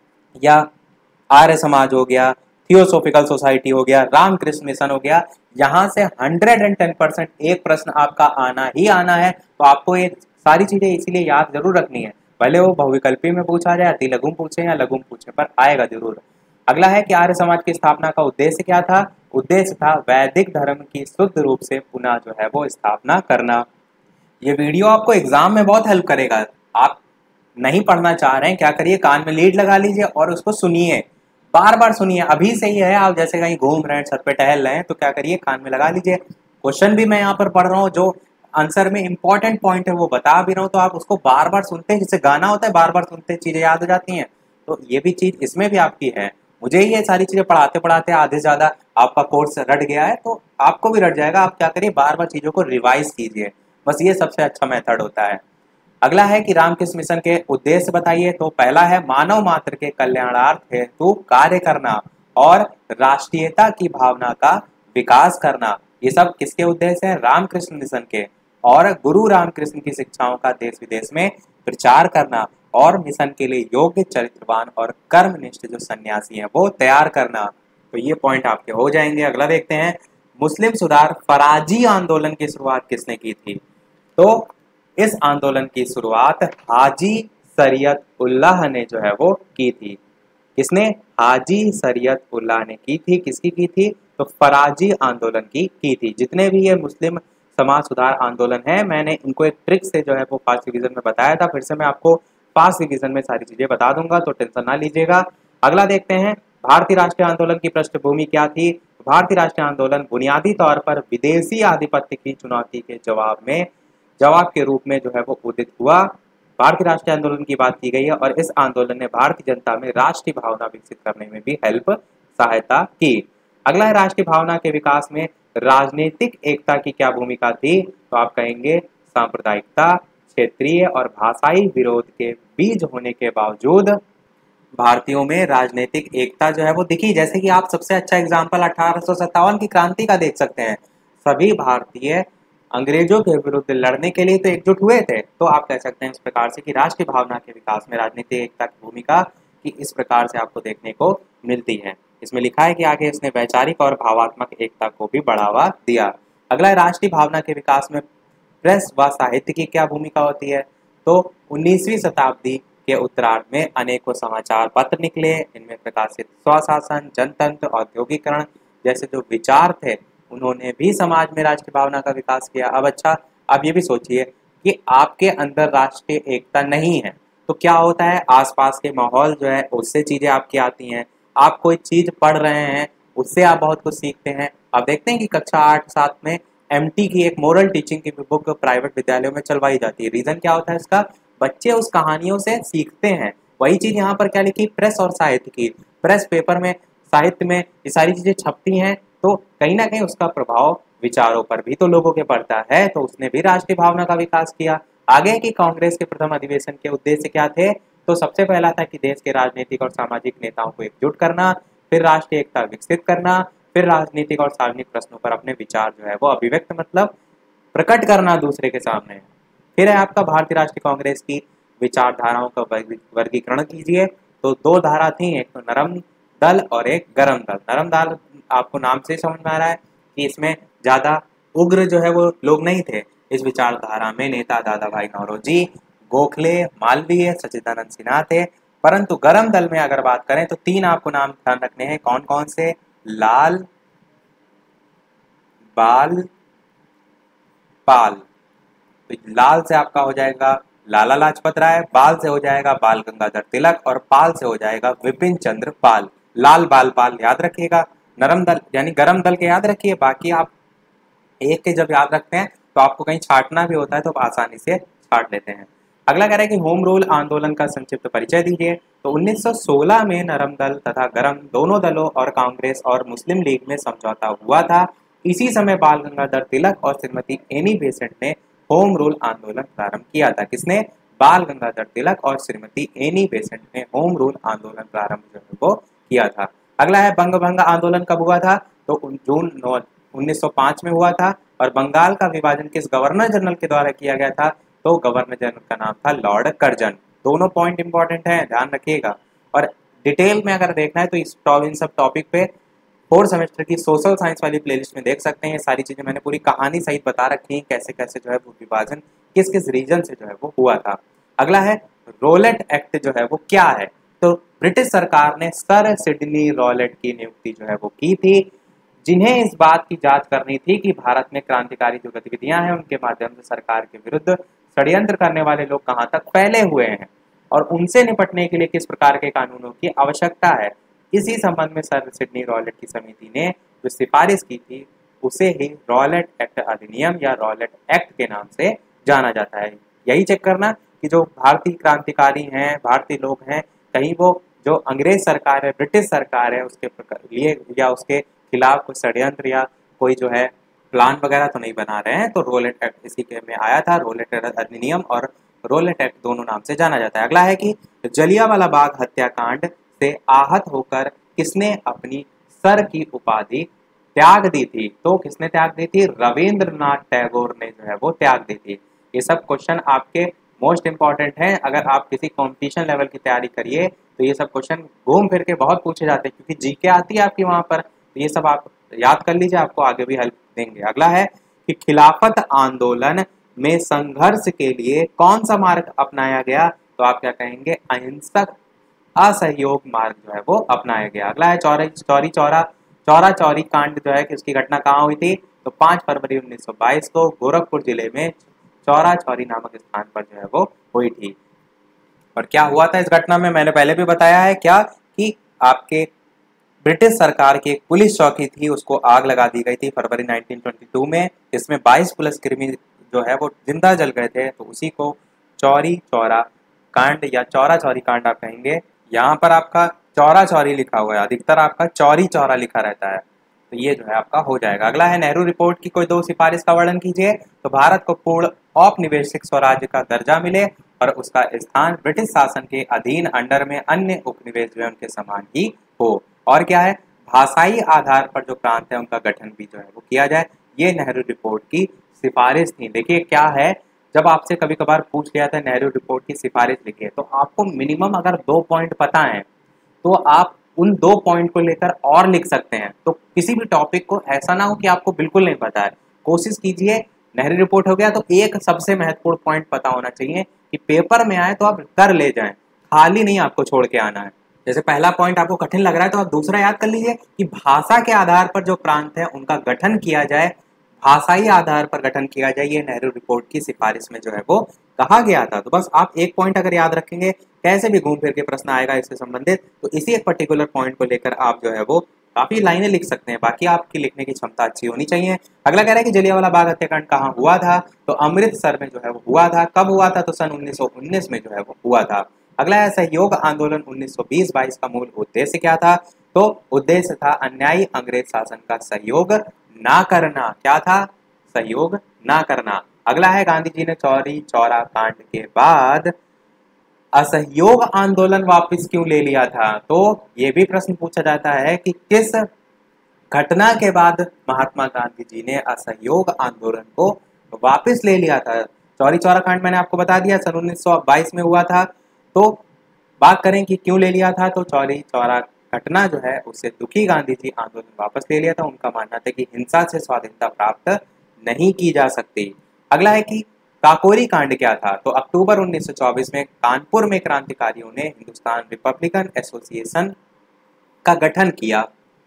या आर्य समाज हो गया, थियोसॉफिकल सोसाइटी हो गया, रामकृष्ण मिशन हो गया, यहाँ से हंड्रेड एंड टेन परसेंट एक प्रश्न आपका आना ही आना है। तो आपको ये सारी चीजें इसीलिए याद जरूर रखनी है, भले वो बहुविकल्पी में पूछा जाए, अति लघु पूछे या लघु पूछे, पर आएगा जरूर। अगला है कि आर्य समाज की स्थापना का उद्देश्य क्या था। उद्देश्य था वैदिक धर्म की शुद्ध रूप से पुनः जो है वो स्थापना करना। ये वीडियो आपको एग्जाम में बहुत हेल्प करेगा। आप नहीं पढ़ना चाह रहे हैं, क्या करिए, कान में लीड लगा लीजिए और उसको सुनिए, बार बार सुनिए। अभी से ही है, आप जैसे कहीं घूम रहे हैं, छत पे टहल रहे हैं, तो क्या करिए, कान में लगा लीजिए। क्वेश्चन भी मैं यहाँ पर पढ़ रहा हूँ, जो आंसर में इंपॉर्टेंट पॉइंट है वो बता भी रहा हूँ, तो आप उसको बार बार सुनते हैं, जिससे गाना होता है, बार बार सुनते चीजें याद हो जाती हैं। तो ये भी चीज इसमें भी आपकी है। मुझे ये सारी चीजें पढ़ाते पढ़ाते आधे से ज्यादा आपका कोर्स रट गया है, तो आपको भी रट जाएगा। आप क्या करिए, बार बार चीजों को रिवाइज कीजिए, बस ये सबसे अच्छा मेथड होता है। अगला है कि रामकृष्ण मिशन के उद्देश्य बताइए। तो पहला है मानव मात्र के कल्याणार्थ हेतु कार्य करना और राष्ट्रीयता की भावना का विकास करना। ये सब किसके उद्देश्य है, रामकृष्ण मिशन के। और गुरु रामकृष्ण की शिक्षाओं का देश विदेश में प्रचार करना और मिशन के लिए योग्य, चरित्रवान और कर्मनिष्ठ जो सन्यासी हैं वो तैयार करना। तो ये पॉइंट आपके हो जाएंगे। अगला देखते हैं, मुस्लिम सुधार फराजी आंदोलन की शुरुआत किसने की थी। तो इस आंदोलन की शुरुआत हाजी शरीयत उल्लाह ने जो है वो की थी। किसने, हाजी शरीयत उल्लाह ने की थी। किसकी की थी, तो फराजी आंदोलन की की थी। जितने भी ये मुस्लिम समाज सुधार आंदोलन है, मैंने इनको एक ट्रिक से जो है वो फर्स्ट डिवीजन में बताया था, फिर से मैं आपको फास्ट रिवीजन में सारी चीजें बता दूंगा, तो टेंशन ना लीजिएगा। अगला देखते हैं, भारतीय राष्ट्रीय आंदोलन की पृष्ठभूमि क्या थी। भारतीय राष्ट्रीय आंदोलन बुनियादी तौर पर विदेशी आधिपत्य की चुनौती के जवाब में जवाब के रूप में जो है वो उदित हुआ। भारतीय राष्ट्रीय आंदोलन की बात की गई है और इस आंदोलन ने भारतीय जनता में राष्ट्रीय भावना विकसित करने में भी हेल्प सहायता की। अगला है, राष्ट्रीय भावना के विकास में राजनीतिक एकता की क्या भूमिका थी, तो आप कहेंगे सांप्रदायिकता, क्षेत्रीय और भाषाई विरोध के बीज होने के बावजूद भारतीयों में राजनीतिक एकता जो है वो दिखी। जैसे कि आप सबसे अच्छा एग्जाम्पल अठारह सौ सत्तावन की क्रांति का देख सकते हैं। सभी भारतीय अंग्रेजों के विरुद्ध लड़ने के लिए तो एकजुट हुए थे। तो आप कह सकते हैं इस प्रकार से कि राष्ट्रीय भावना के विकास में राजनीतिक एकता की भूमिका की इस प्रकार से आपको देखने को मिलती है। इसमें लिखा है कि आगे इसने वैचारिक और भावात्मक एकता को भी बढ़ावा दिया। अगला है, राष्ट्रीय भावना के विकास में प्रेस व साहित्य की क्या भूमिका होती है। तो उन्नीसवीं शताब्दी के उत्तरार्ध में अनेकों समाचार पत्र निकले। इनमें प्रकाशित स्वशासन, जनतंत्र, औद्योगिकरण जैसे जो विचार थे उन्होंने भी समाज में राष्ट्रीय भावना का विकास किया। अब अच्छा, आप ये भी सोचिए कि आपके अंदर राष्ट्रीय एकता नहीं है तो क्या होता है, आसपास के माहौल जो है उससे चीजें आपकी आती हैं। आप कोई चीज पढ़ रहे हैं उससे आप बहुत कुछ सीखते हैं। आप देखते हैं कि कक्षा आठ सात में एमटी की एक मोरल टीचिंग की बुक प्राइवेट विद्यालयों में चलवाई जाती है। रीजन क्या होता है इसका, बच्चे उस कहानियों से सीखते हैं। वही चीज यहाँ पर क्या लिखी, प्रेस और साहित्य की। प्रेस पेपर में, साहित्य में ये सारी चीजें छपती हैं तो कहीं ना कहीं उसका प्रभाव विचारों पर भी तो लोगों के पड़ता है। तो उसने भी राष्ट्रीय भावना का विकास किया। आगे की कांग्रेस के प्रथम अधिवेशन के उद्देश्य क्या थे, तो सबसे पहला था कि देश के राजनीतिक और सामाजिक नेताओं को एकजुट करना, फिर राष्ट्रीय एकता विकसित करना, फिर राजनीतिक और सार्वजनिक प्रश्नों पर अपने विचार जो है वो अभिव्यक्त मतलब प्रकट करना दूसरे के सामने। फिर है आपका भारतीय राष्ट्रीय कांग्रेस की विचारधाराओं का वर्गीकरण कीजिए। तो दो धारा थी, एक तो नरम दल और एक गरम दल। नरम दल आपको नाम से समझ में आ रहा है कि इसमें ज्यादा उग्र जो है वो लोग नहीं थे। इस विचारधारा में नेता दादा भाई नौरोजी, गोखले, मालवीय, सच्चिदानंद सिन्हा थे। परंतु गरम दल में अगर बात करें तो तीन आपको नाम ध्यान रखने हैं। कौन कौन से, लाल, बाल, पाल। तो लाल से आपका हो जाएगा लाला लाजपत राय, बाल से हो जाएगा बाल गंगाधर तिलक और पाल से हो जाएगा विपिन चंद्र पाल। लाल, बाल, पाल याद रखिएगा। नरम दल यानी गरम दल के याद रखिए, बाकी आप एक के जब याद रखते हैं तो आपको कहीं छाटना भी होता है तो आप आसानी से छाट लेते हैं। अगला कह रहा है कि होम रूल आंदोलन का संक्षिप्त परिचय दीजिए। तो उन्नीस सौ सोलह में नरम दल तथा गरम दोनों दलों और कांग्रेस और मुस्लिम लीग में समझौता हुआ था। इसी समय बाल गंगाधर तिलक और श्रीमती एनी बेसेंट ने होम रूल आंदोलन प्रारंभ किया था। किसने, बाल गंगाधर तिलक और श्रीमती एनी बेसेंट ने होम रूल आंदोलन प्रारंभ जो है वो किया था। अगला है, बंग भंग आंदोलन कब हुआ था, तो जून उन्नीस सौ पाँच में हुआ था। और बंगाल का विभाजन किस गवर्नर जनरल के द्वारा किया गया था, तो गवर्नर जनरल का नाम था लॉर्ड कर्जन। दोनों पॉइंट इंपॉर्टेंट है, ध्यान रखिएगा। और डिटेल में अगर देखना है तो इस इन सब टॉपिक पे फोर्थ सेमेस्टर की सोशल साइंस वाली प्लेलिस्ट में देख सकते हैं। ये सारी चीजें मैंने पूरी कहानी सहित बता रखी है, कैसे कैसे जो है वो विभाजन किस किस रीजन से जो है वो हुआ था। अगला है, रोलेट एक्ट जो है वो क्या है, तो ब्रिटिश सरकार ने सर सिडनी रॉलेट की नियुक्ति जो है वो की थी, जिन्हें इस बात की जांच करनी थी कि भारत में क्रांतिकारी जो गतिविधियां हैं उनके माध्यम से सरकार के विरुद्ध षड्यंत्र करने वाले लोग कहां तक फैले हुए हैं और उनसे निपटने के लिए किस प्रकार के कानूनों की आवश्यकता है। इसी संबंध में सर सिडनी रॉलेट की समिति ने जो सिफारिश की थी उसे ही रॉलेट एक्ट अधिनियम या रॉलेट एक्ट के नाम से जाना जाता है। यही चेक करना कि जो भारतीय क्रांतिकारी हैं, भारतीय लोग हैं, कहीं वो जो अंग्रेज सरकार है, ब्रिटिश सरकार है, उसके लिए या उसके खिलाफ कोई षड्यंत्र या कोई जो है प्लान वगैरह तो नहीं बना रहे हैं। तो रोलेट एक्ट इसी के में आया था। रोलेट अधिनियम और रोलेट एक्ट दोनों नाम से जाना जाता है। अगला है कि जलियांवाला बाग हत्याकांड से आहत होकर किसने अपनी सर की उपाधि त्याग दी थी, तो किसने त्याग दी थी, रविंद्रनाथ टैगोर ने जो है वो त्याग दी थी। ये सब क्वेश्चन आपके मोस्ट इंपॉर्टेंट हैं। अगर आप किसी कंपटीशन लेवल की तैयारी करिए तो ये सब क्वेश्चन घूम फिर के बहुत पूछे जाते हैं, क्योंकि जीके आती है आपकी वहां पर। तो ये सब आप याद कर लीजिए, आपको आगे भी हेल्प देंगे। अगला है कि खिलाफत आंदोलन में संघर्ष के लिए कौन सा मार्ग अपनाया गया, तो आप क्या कहेंगे, अहिंसक असहयोग मार्ग जो है वो अपनाया गया। अगला है चौरी चौरी चौरा चौरा चौरी कांड जो है कि उसकी घटना कहाँ हुई थी, तो पाँच फरवरी उन्नीस सौ बाईस को गोरखपुर जिले में चौरा चौरी नामक स्थान पर जो है वो हुई थी। और क्या हुआ था इस घटना में, मैंने पहले भी बताया है क्या कि आपके ब्रिटिश सरकार की एक पुलिस चौकी थी, उसको आग लगा दी गई थी फरवरी नाइनटीन ट्वेंटी टू में, जिसमें बाईस पुलिसकर्मी जो है वो जिंदा जल गए थे। तो उसी को चौरी चौरा कांड या चौरा चौरी कांड आप कहेंगे। यहाँ पर आपका चौरा चौरी लिखा हुआ है, अधिकतर आपका चौरी चौरा लिखा रहता है, तो ये जो है आपका हो जाएगा। अगला है नेहरू रिपोर्ट की कोई दो सिफारिश का वर्णन कीजिए। तो भारत को पूर्ण औपनिवेशिक स्वराज्य का दर्जा मिले और उसका स्थान ब्रिटिश शासन के अधीन अंडर में अन्य उपनिवेश जो है उनके समान ही हो। और क्या है, भाषाई आधार पर जो प्रांत है उनका गठन भी जो है वो किया जाए। ये नेहरू रिपोर्ट की सिफारिश थी। देखिए क्या है, जब आपसे कभी कभार पूछ लिया था नेहरू रिपोर्ट की सिफारिश लिखिए, तो आपको मिनिमम अगर दो पॉइंट पता है तो आप उन दो पॉइंट को लेकर और लिख सकते हैं। तो किसी भी टॉपिक को ऐसा ना हो कि आपको बिल्कुल नहीं पता है, कोशिश कीजिए। नेहरू रिपोर्ट हो गया तो एक सबसे महत्वपूर्ण पॉइंट पता होना चाहिए कि पेपर में आए तो आप कर ले जाएं, खाली नहीं आपको छोड़ के आना है। जैसे पहला पॉइंट आपको कठिन लग रहा है तो आप दूसरा याद कर लीजिए कि भाषा के आधार पर जो प्रांत है उनका गठन किया जाए, भाषाई आधार पर गठन किया जाए। ये नेहरू रिपोर्ट की सिफारिश में जो है वो कहा गया था। तो बस आप एक पॉइंट अगर याद रखेंगे, कैसे भी घूम फिर के प्रश्न आएगा इससे संबंधित, तो इसी एक पर्टिकुलर पॉइंट को लेकर आप जो है वो काफी लाइनें लिख सकते हैं। बाकी आपकी लिखने की क्षमता अच्छी होनी चाहिए। अगला कह रहा है कि जलियांवाला बाग हत्याकांड कहाँ हुआ था। तो अमृतसर में जो है वो हुआ था। कब हुआ था, तो सन उन्नीस सौ उन्नीस में जो है वो हुआ था। अगला है सहयोग आंदोलन उन्नीस सौ बीस बाईस का मूल उद्देश्य क्या था। तो उद्देश्य था अन्यायी अंग्रेज शासन का सहयोग ना करना। क्या था, सहयोग ना करना। अगला है गांधी जी ने चौरी चौरा कांड के बाद असहयोग आंदोलन वापस क्यों ले लिया था। तो ये भी प्रश्न पूछा जाता है कि किस घटना के बाद महात्मा गांधी जी ने असहयोग आंदोलन को वापस ले लिया था। चौरी चौरा कांड मैंने आपको बता दिया सन उन्नीस सौ बाईस में हुआ था। तो बात करें कि क्यों ले लिया था, तो चौरी चौरा घटना जो है उससे दुखी गांधी जी आंदोलन वापस ले लिया था। उनका मानना था कि हिंसा से स्वाधीनता प्राप्त नहीं की जा सकती। अगला है कि काकोरी कांड क्या था। तो अक्टूबर उन्नीस सौ चौबीस में कानपुर में क्रांतिकारियों ने हिंदुस्तान रिपब्लिकन एसोसिएशन का गठन किया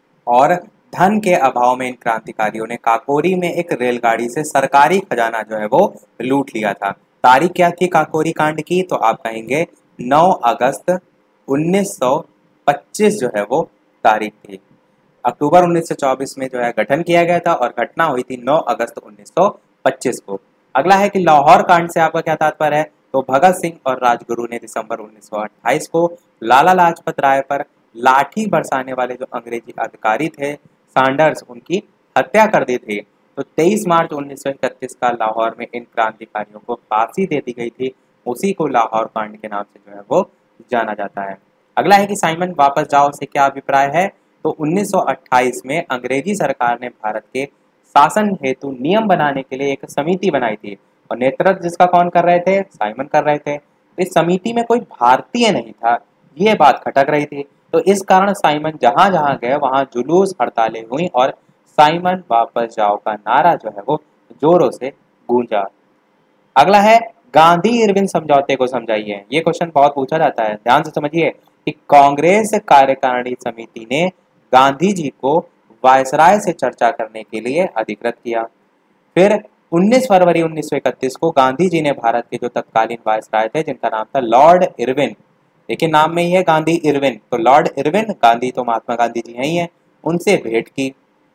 और धन के अभाव में इन क्रांतिकारियों ने काकोरी में एक रेलगाड़ी से सरकारी खजाना जो है वो लूट लिया था। तारीख क्या थी काकोरी कांड की, तो आप कहेंगे नौ अगस्त उन्नीस सौ पच्चीस जो है वो तारीख थी। अक्टूबर उन्नीस सौ चौबीस में जो है गठन किया गया था और घटना हुई थी नौ अगस्त उन्नीस सौ पच्चीस को। अगला है कि लाहौर कांड से आपका क्या तात्पर्य है। तो भगत सिंह और राजगुरु ने दिसंबर उन्नीस सौ अट्ठाईस को लाला लाजपत राय पर लाठी बरसाने वाले जो अंग्रेजी अधिकारी थे सैंडर्स, उनकी हत्या कर दी थी। तो तेईस मार्च उन्नीस सौ इकतीस का लाहौर में इन क्रांतिकारियों को फांसी दे दी गई थी। उसी को लाहौर कांड के नाम से जो है वो जाना जाता है। अगला है कि साइमन वापस जाओ से क्या अभिप्राय है। तो उन्नीस सौ अट्ठाईस में अंग्रेजी सरकार ने भारत के शासन हेतु नियम बनाने के लिए एक समिति बनाई थी और नेतृत्व जिसका कौन कर रहे थे, साइमन कर रहे थे। इस समिति में कोई भारतीय नहीं था, ये बात खटक रही थी। तो इस कारण साइमन जहां जहां गए वहां जुलूस हड़तालें हुई और साइमन वापस जाओ का नारा जो है वो जोरों से गूंजा। अगला है गांधी इरविन समझौते को समझाइए। ये क्वेश्चन बहुत पूछा जाता है, ध्यान से समझिए कि कांग्रेस कार्यकारिणी समिति ने गांधी जी को वायसराय से चर्चा करने के लिए अधिकृत किया। फिर उन्नीस फरवरी उन्नीस सौ इकतीस को गांधी जी ने भारत के जो तत्कालीन वायसराय थे जिनका नाम था लॉर्ड इरविन, देखिए नाम में ही है गांधी इरविन, तो लॉर्ड इरविन, गांधी तो महात्मा गांधी जी हैं ही हैं, उनसे भेंट की,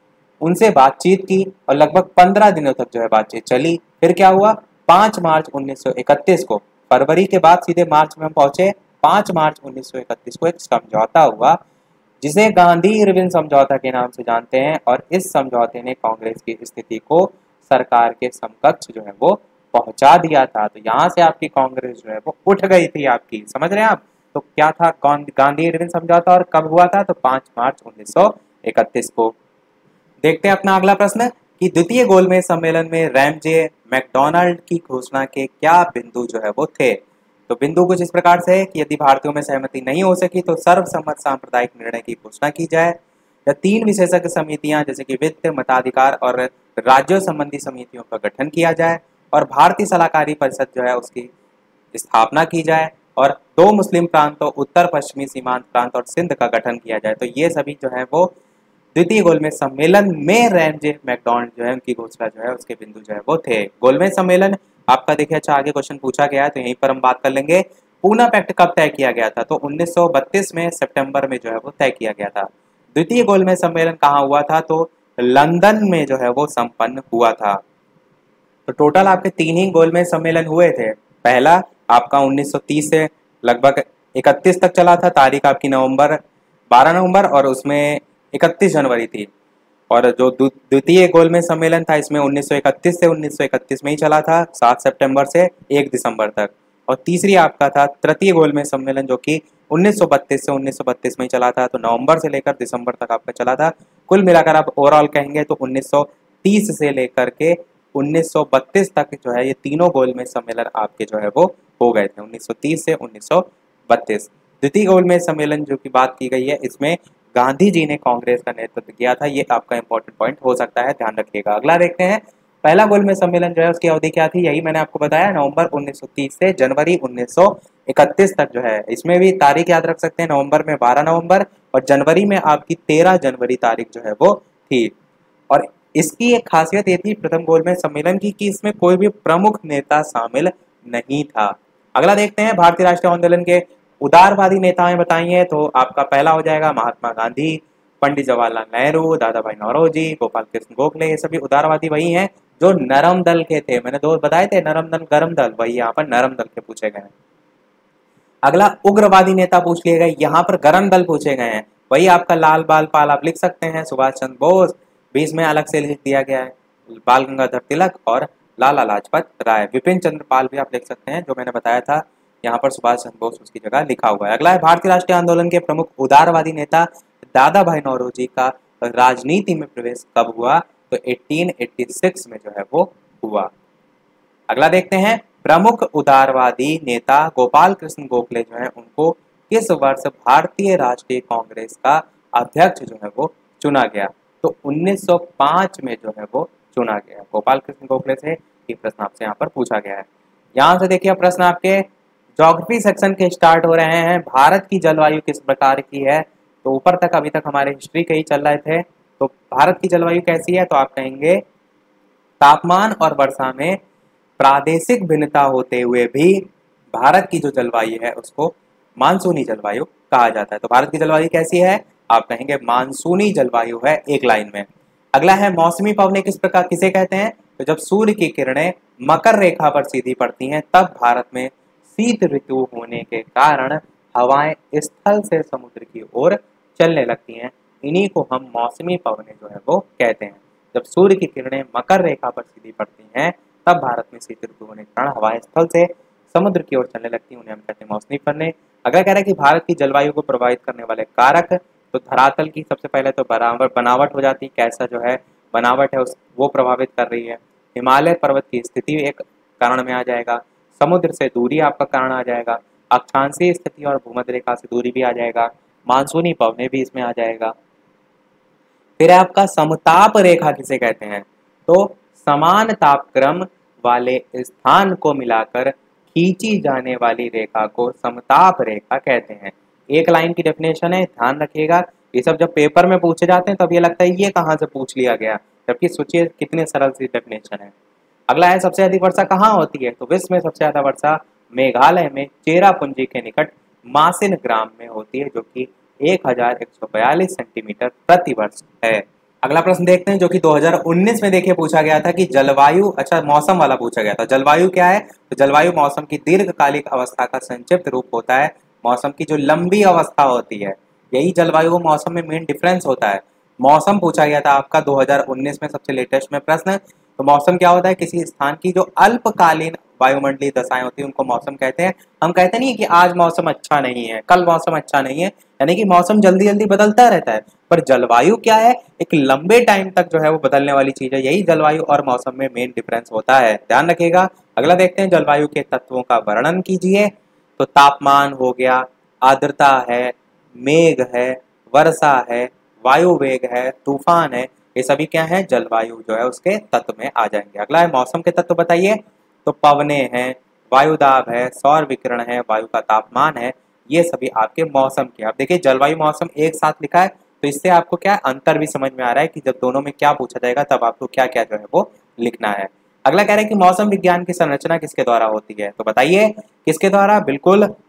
उनसे बातचीत की और लगभग पंद्रह दिनों तक जो है बातचीत चली। फिर क्या हुआ, पाँच मार्च उन्नीस सौ इकतीस को, फरवरी के बाद सीधे मार्च में हम पहुंचे, पाँच मार्च उन्नीस सौ इकतीस को एक समझौता हुआ जिसे गांधी इरविन समझौता के नाम से जानते हैं। और इस समझौते ने कांग्रेस की स्थिति को सरकार के समकक्ष जो है वो पहुंचा दिया था। तो यहाँ से आपकी कांग्रेस जो है वो उठ गई थी आपकी, समझ रहे हैं आप। तो क्या था गांधी इरविन समझौता और कब हुआ था, तो पाँच मार्च उन्नीस सौ इकतीस को। देखते हैं अपना अगला प्रश्न कि द्वितीय गोलमेज सम्मेलन में रैमजे मैकडोनाल्ड की घोषणा के क्या बिंदु जो है वो थे। तो बिंदु कुछ इस प्रकार से है कि यदि भारतीयों में सहमति नहीं हो सकी तो सर्वसम्मत सांप्रदायिक निर्णय की घोषणा की जाए, या तीन विशेषज्ञ समितियां जैसे कि वित्त, मताधिकार और राज्यों संबंधी समितियों का गठन किया जाए, और भारतीय सलाहकारी परिषद जो है उसकी स्थापना की जाए, और दो मुस्लिम प्रांतों उत्तर पश्चिमी सीमांत प्रांत और सिंध का गठन किया जाए। तो ये सभी जो है वो द्वितीय गोलमेज सम्मेलन में रैमजे मैकडोनाल्ड जो है उनकी घोषणा जो है उसके बिंदु जो है वो थे। गोलमेज सम्मेलन आपका देखिए, अच्छा आगे क्वेश्चन पूछा गया है तो यहीं पर हम बात कर लेंगे। पूना पैक्ट कब तय किया गया था? तो उन्नीस सौ बत्तीस में सितंबर में जो है वो तय किया गया था। द्वितीय गोलमेज सम्मेलन कहाँ हुआ था? तो लंदन में जो है वो संपन्न हुआ था। तो टोटल आपके तीन ही गोलमेज सम्मेलन हुए थे। पहला आपका उन्नीस सौ तीस से लगभग इकतीस तक चला था, तारीख आपकी नवंबर बारह नवंबर, और उसमें इकतीस जनवरी थी। और जो द्वितीय गोलमेज सम्मेलन था इसमें उन्नीस सौ इकतीस से उन्नीस सौ इकतीस में ही चला था, सात सितंबर से एक दिसंबर तक। और तीसरी आपका था तृतीय गोलमेज सम्मेलन जो कि उन्नीस सौ बत्तीस से उन्नीस सौ बत्तीस में ही चला था, तो नवंबर से लेकर दिसंबर तक आपका चला था। कुल मिलाकर आप ओवरऑल कहेंगे तो उन्नीस सौ तीस से लेकर के उन्नीस सौ बत्तीस तक जो है ये तीनों गोलमेज सम्मेलन आपके जो है वो हो गए थे, उन्नीस सौ तीस से उन्नीस सौ बत्तीस। द्वितीय गोलमेज सम्मेलन जो की बात की गई है इसमें गांधी जी ने कांग्रेस का नेतृत्व किया था, ये आपका इंपॉर्टेंट पॉइंट हो सकता है, ध्यान रखिएगा। अगला देखते हैं, पहला गोलमेज सम्मेलन जो है उसकी अवधि क्या थी? यही मैंने आपको बताया, नवंबर उन्नीस सौ तीस से जनवरी उन्नीस सौ इकतीस तक जो है। इसमें भी तारीख याद रख सकते हैं, नवंबर में बारह नवंबर और जनवरी में आपकी तेरह जनवरी तारीख जो है वो थी। और इसकी एक खासियत ये थी प्रथम गोलमेज सम्मेलन की कि इसमें कोई भी प्रमुख नेता शामिल नहीं था। अगला देखते हैं, भारतीय राष्ट्रीय आंदोलन के उदारवादी नेताएं बताइए, तो आपका पहला हो जाएगा महात्मा गांधी, पंडित जवाहरलाल नेहरू, दादा भाई नौरोजी, गोपाल कृष्ण गोखले। ये सभी उदारवादी वही हैं जो नरम दल के थे। मैंने दो बताए थे, नरम दल गरम दल, वही यहाँ पर नरम दल के पूछे गए हैं। अगला उग्रवादी नेता पूछ लिए गए, यहाँ पर गरम दल पूछे गए हैं। वही आपका लाल बाल पाल आप लिख सकते हैं, सुभाष चंद्र बोस, बीच में अलग से लिख दिया गया है, बाल गंगाधर तिलक और लाला लाजपत राय। विपिन चंद्र पाल भी आप लिख सकते हैं, जो मैंने बताया था यहाँ पर सुभाष चंद्र बोस उसकी जगह लिखा हुआ है। अगला है, भारतीय राष्ट्रीय आंदोलन के प्रमुख उदारवादी नेता दादा भाई नौरोजी का राजनीति में प्रवेश कब हुआ? तो अठारह सौ छियासी में जो है वो हुआ। अगला देखते हैं, प्रमुख उदारवादी नेता गोपाल कृष्ण गोखले जो है उनको किस वर्ष भारतीय राष्ट्रीय कांग्रेस का अध्यक्ष जो है वो चुना गया? तो उन्नीस सौ पाँच में जो है वो चुना गया। गोपाल कृष्ण गोखले से ये प्रश्न आपसे यहाँ पर पूछा गया है। यहाँ से देखिए प्रश्न आपके ज्योग्राफी सेक्शन के स्टार्ट हो रहे हैं। भारत की जलवायु किस प्रकार की है? तो ऊपर तक अभी तक हमारे हिस्ट्री के ही चल रहे थे। तो भारत की जलवायु कैसी है? तो आप कहेंगे तापमान और वर्षा में प्रादेशिक भिन्नता होते हुए भी भारत की जो जलवायु है उसको मानसूनी जलवायु कहा जाता है। तो भारत की जलवायु कैसी है? आप कहेंगे मानसूनी जलवायु है, एक लाइन में। अगला है, मौसमी पवनें किस प्रकार किसे कहते हैं? तो जब सूर्य की किरणें मकर रेखा पर सीधी पड़ती हैं तब भारत में शीत ऋतु होने के कारण हवाएं स्थल से समुद्र की ओर चलने लगती हैं। इन्हीं को हम मौसमी पवनें जो है वो कहते हैं। जब सूर्य की किरणें मकर रेखा पर सीधी पड़ती हैं तब भारत में शीत ऋतु होने के कारण हवाएं स्थल से समुद्र की ओर चलने लगती हैं, उन्हें हम कहते हैं मौसमी पवनें। अगर कह रहा है कि भारत की जलवायु को प्रभावित करने वाले कारक, तो धरातल की सबसे पहले तो बराबर बनावट हो जाती है, कैसा जो है बनावट है उस वो प्रभावित कर रही है। हिमालय पर्वत की स्थिति एक कारण में आ जाएगा, समुद्र से दूरी आपका कारण आ जाएगा, अक्षांशीय स्थिति और भूमध्य रेखा से दूरी भी आ जाएगा, मानसूनी पवनें भी इसमें आ जाएगा। फिर आपका समताप रेखा किसे कहते हैं? तो समान तापक्रम वाले स्थान को मिलाकर खींची जाने वाली रेखा को समताप रेखा कहते हैं। एक लाइन की डेफिनेशन है, ध्यान रखिएगा। ये सब जब पेपर में पूछे जाते हैं तब ये लगता है ये कहाँ से पूछ लिया गया, जबकि सोचिए कितने सरल सी डेफिनेशन है। अगला है, सबसे अधिक वर्षा कहाँ होती है? तो विश्व में सबसे ज्यादा वर्षा मेघालय में चेरापूंजी के निकट मासिन ग्राम में होती है, जो कि एक हजार एक सौ बयालीस सेंटीमीटर प्रति वर्ष है। अगला प्रश्न देखते हैं जो कि दो हज़ार उन्नीस में देखिए पूछा गया था कि जलवायु, अच्छा मौसम वाला पूछा गया था। जलवायु क्या है? तो जलवायु मौसम की दीर्घकालिक अवस्था का संक्षिप्त रूप होता है। मौसम की जो लंबी अवस्था होती है, यही जलवायु और मौसम में मेन डिफरेंस होता है। मौसम पूछा गया था आपका दो हज़ार उन्नीस में, सबसे लेटेस्ट में प्रश्न। तो मौसम क्या होता है? किसी स्थान की जो अल्पकालीन वायुमंडलीय दशाएं होती है उनको मौसम कहते हैं। हम कहते नहीं कि आज मौसम अच्छा नहीं है, कल मौसम अच्छा नहीं है, यानी कि मौसम जल्दी जल्दी बदलता रहता है। पर जलवायु क्या है? एक लंबे टाइम तक जो है वो बदलने वाली चीज है। यही जलवायु और मौसम में मेन डिफरेंस होता है, ध्यान रखिएगा। अगला देखते हैं, जलवायु के तत्वों का वर्णन कीजिए। तो तापमान हो गया, आर्द्रता है, मेघ है, वर्षा है, वायु वेग है, तूफान है, ये सभी क्या है? जलवायु जो है उसके तत्व में आ जाएंगे। अगला है, मौसम के तत्व बताइए। तो पवनें हैं, वायुदाब है, सौर विकिरण है, वायु का तापमान है, ये सभी आपके मौसम के। आप देखिए जलवायु मौसम एक साथ लिखा है, तो इससे आपको क्या अंतर भी समझ में आ रहा है कि जब दोनों में क्या पूछा जाएगा तब आपको क्या क्या जो है वो लिखना है। अगला कह रहा है कि मौसम विज्ञान की संरचना किसके द्वारा होती है? तो बताइए किसके द्वारा? बिल्कुल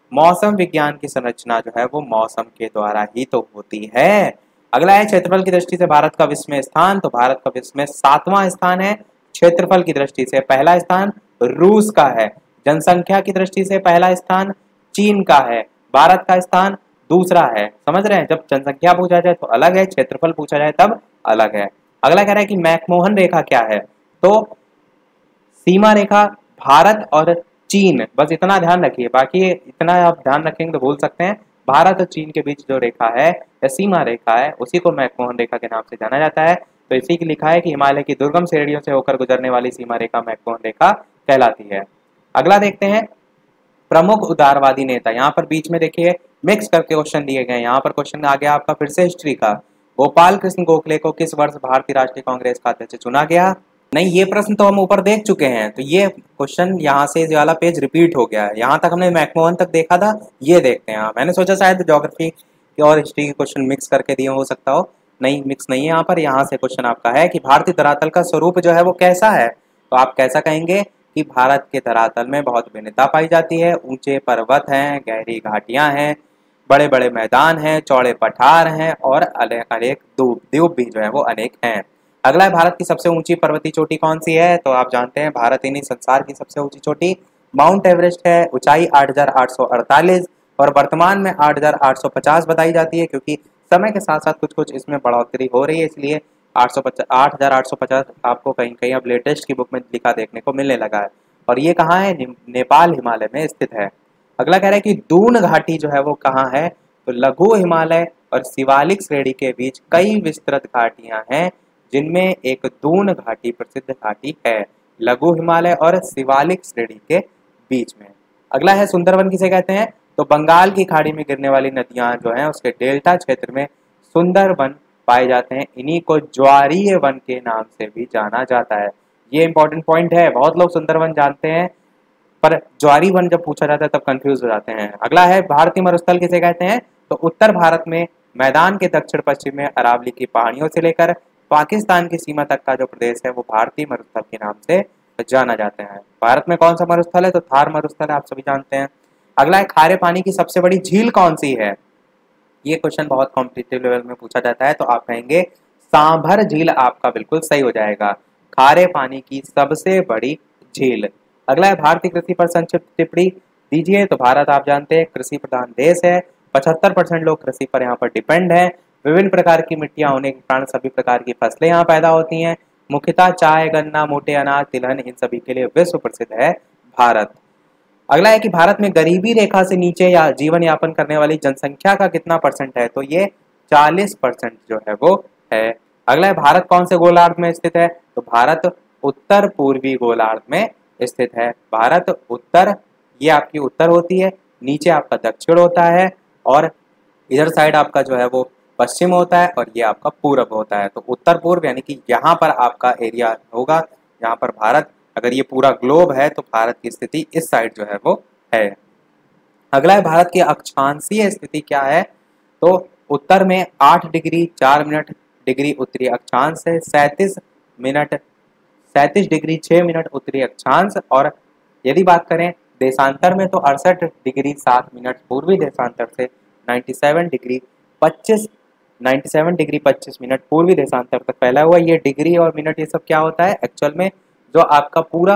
मौसम विज्ञान की संरचना जो है वो मौसम के द्वारा ही तो होती है। अगला है क्षेत्रफल की दृष्टि से भारत का विश्व में स्थान, तो भारत का विश्व में सातवां स्थान है। क्षेत्रफल की दृष्टि से पहला स्थान रूस का है। जनसंख्या की दृष्टि से पहला स्थान चीन का है। भारत का स्थान दूसरा है। समझ रहे हैं, जब जनसंख्या पूछा जाए तो अलग है, क्षेत्रफल पूछा जाए तब अलग है। अगला कह रहा है कि मैकमोहन रेखा क्या है, तो सीमा रेखा भारत और चीन, बस इतना ध्यान रखिए, बाकी इतना आप ध्यान रखेंगे तो भूल सकते हैं। भारत और चीन के बीच जो रेखा है या सीमा रेखा है उसी को मैकमोहन रेखा के नाम से जाना जाता है। तो इसी की लिखा है कि हिमालय की दुर्गम श्रेणियों से होकर गुजरने वाली सीमा रेखा मैकमोहन रेखा कहलाती है। अगला देखते हैं प्रमुख उदारवादी नेता। यहाँ पर बीच में देखिए मिक्स करके क्वेश्चन दिए गए। यहाँ पर क्वेश्चन आ गया आपका फिर से हिस्ट्री का। गोपाल कृष्ण गोखले को किस वर्ष भारतीय राष्ट्रीय कांग्रेस का अध्यक्ष चुना गया? नहीं, ये प्रश्न तो हम ऊपर देख चुके हैं, तो ये क्वेश्चन यहाँ से ये वाला पेज रिपीट हो गया है। यहाँ तक हमने मैकमोहन तक देखा था, ये देखते हैं। मैंने सोचा शायद ज्योग्राफी के और हिस्ट्री के क्वेश्चन मिक्स करके दिए हो सकता हो, नहीं मिक्स नहीं है यहाँ पर। यहाँ से क्वेश्चन आपका है कि भारतीय धरातल का स्वरूप जो है वो कैसा है, तो आप कैसा कहेंगे कि भारत के धरातल में बहुत भिन्नता पाई जाती है। ऊंचे पर्वत हैं, गहरी घाटियां हैं, बड़े बड़े मैदान हैं, चौड़े पठार हैं और अनेक अनेक द्वीप द्वीप भी जो है वो अनेक हैं। अगला है भारत की सबसे ऊंची पर्वतीय चोटी कौन सी है, तो आप जानते हैं भारत ही नहीं संसार की सबसे ऊंची चोटी माउंट एवरेस्ट है। ऊंचाई आठ हजार आठ सौ अड़तालीस और वर्तमान में आठ हजार आठ सौ पचास बताई जाती है, क्योंकि समय के साथ साथ कुछ कुछ इसमें बढ़ोतरी हो रही है, इसलिए आठ सौ पचास आठ हजार आठ सौ पचास आपको कहीं कहीं अब लेटेस्ट की बुक में लिखा देखने को मिलने लगा है। और ये कहाँ है, नेपाल हिमालय में स्थित है। अगला कह रहा है कि दून घाटी जो है वो कहाँ है, तो लघु हिमालय और शिवालिक श्रेणी के बीच कई विस्तृत घाटियां हैं, जिनमें एक दून घाटी प्रसिद्ध घाटी है, लघु हिमालय और शिवालिक श्रेणी के बीच में। अगला है सुंदरवन किसे कहते हैं, तो बंगाल की खाड़ी में गिरने वाली नदियां जो हैं उसके डेल्टा क्षेत्र में सुंदरवन पाए जाते हैं। इन्हीं को ज्वारीय वन के नाम से भी जाना जाता है। ये इंपॉर्टेंट पॉइंट है, बहुत लोग सुंदरवन जानते हैं पर ज्वारी वन जब पूछा जाता है तब कंफ्यूज हो जाते हैं। अगला है भारतीय मरुस्थल किसे कहते हैं, तो उत्तर भारत में मैदान के दक्षिण पश्चिम में अरावली की पहाड़ियों से लेकर पाकिस्तान की सीमा तक का जो प्रदेश है वो भारतीय मरुस्थल के नाम से जाना जाता है। भारत में कौन सा मरुस्थल है, तो थार मरुस्थल है, आप सभी जानते हैं। अगला है खारे पानी की सबसे बड़ी झील कौन सी है, ये क्वेश्चन बहुत कॉम्पिटिटिव लेवल में पूछा जाता है, तो आप कहेंगे सांभर झील आपका बिल्कुल सही हो जाएगा, खारे पानी की सबसे बड़ी झील। अगला है भारतीय कृषि पर संक्षिप्त टिप्पणी दीजिए, तो भारत आप जानते हैं कृषि प्रधान देश है, पचहत्तर परसेंट लोग कृषि पर यहाँ पर डिपेंड है। विभिन्न प्रकार की मिट्टियां होने के कारण सभी प्रकार की फसलें यहाँ पैदा होती हैं, मुख्यतः चाय, गन्ना, मोटे अनाज, तिलहन, इन सभी के लिए विश्व प्रसिद्ध है भारत। अगला है कि भारत में गरीबी रेखा से नीचे या जीवन यापन करने वाली जनसंख्या का कितना परसेंट है, तो ये चालीस परसेंट जो है वो है। अगला है भारत कौन से गोलार्ध में स्थित है, तो भारत उत्तर पूर्वी गोलार्ध में स्थित है। भारत उत्तर, ये आपकी उत्तर होती है, नीचे आपका दक्षिण होता है और इधर साइड आपका जो है वो पश्चिम होता है और ये आपका पूरब होता है। तो उत्तर पूर्व यानी कि यहाँ पर आपका एरिया होगा, यहाँ पर भारत, अगर ये पूरा ग्लोब है तो भारत की स्थिति इस साइड जो है वो है। अगला है भारत की अक्षांशीय स्थिति क्या है, तो उत्तर में आठ डिग्री चार मिनट डिग्री उत्तरी अक्षांश है, सैंतीस मिनट सैंतीस डिग्री छः मिनट उत्तरी अक्षांश, और यदि बात करें देशांतर में तो अड़सठ डिग्री सात मिनट पूर्वी देशांतर से सत्तानवे डिग्री पच्चीस सत्तानवे डिग्री पच्चीस मिनट पूर्वी देशांतर तक फैला हुआ। ये डिग्री और मिनट ये सब क्या होता है, एक्चुअल में जो आपका पूरा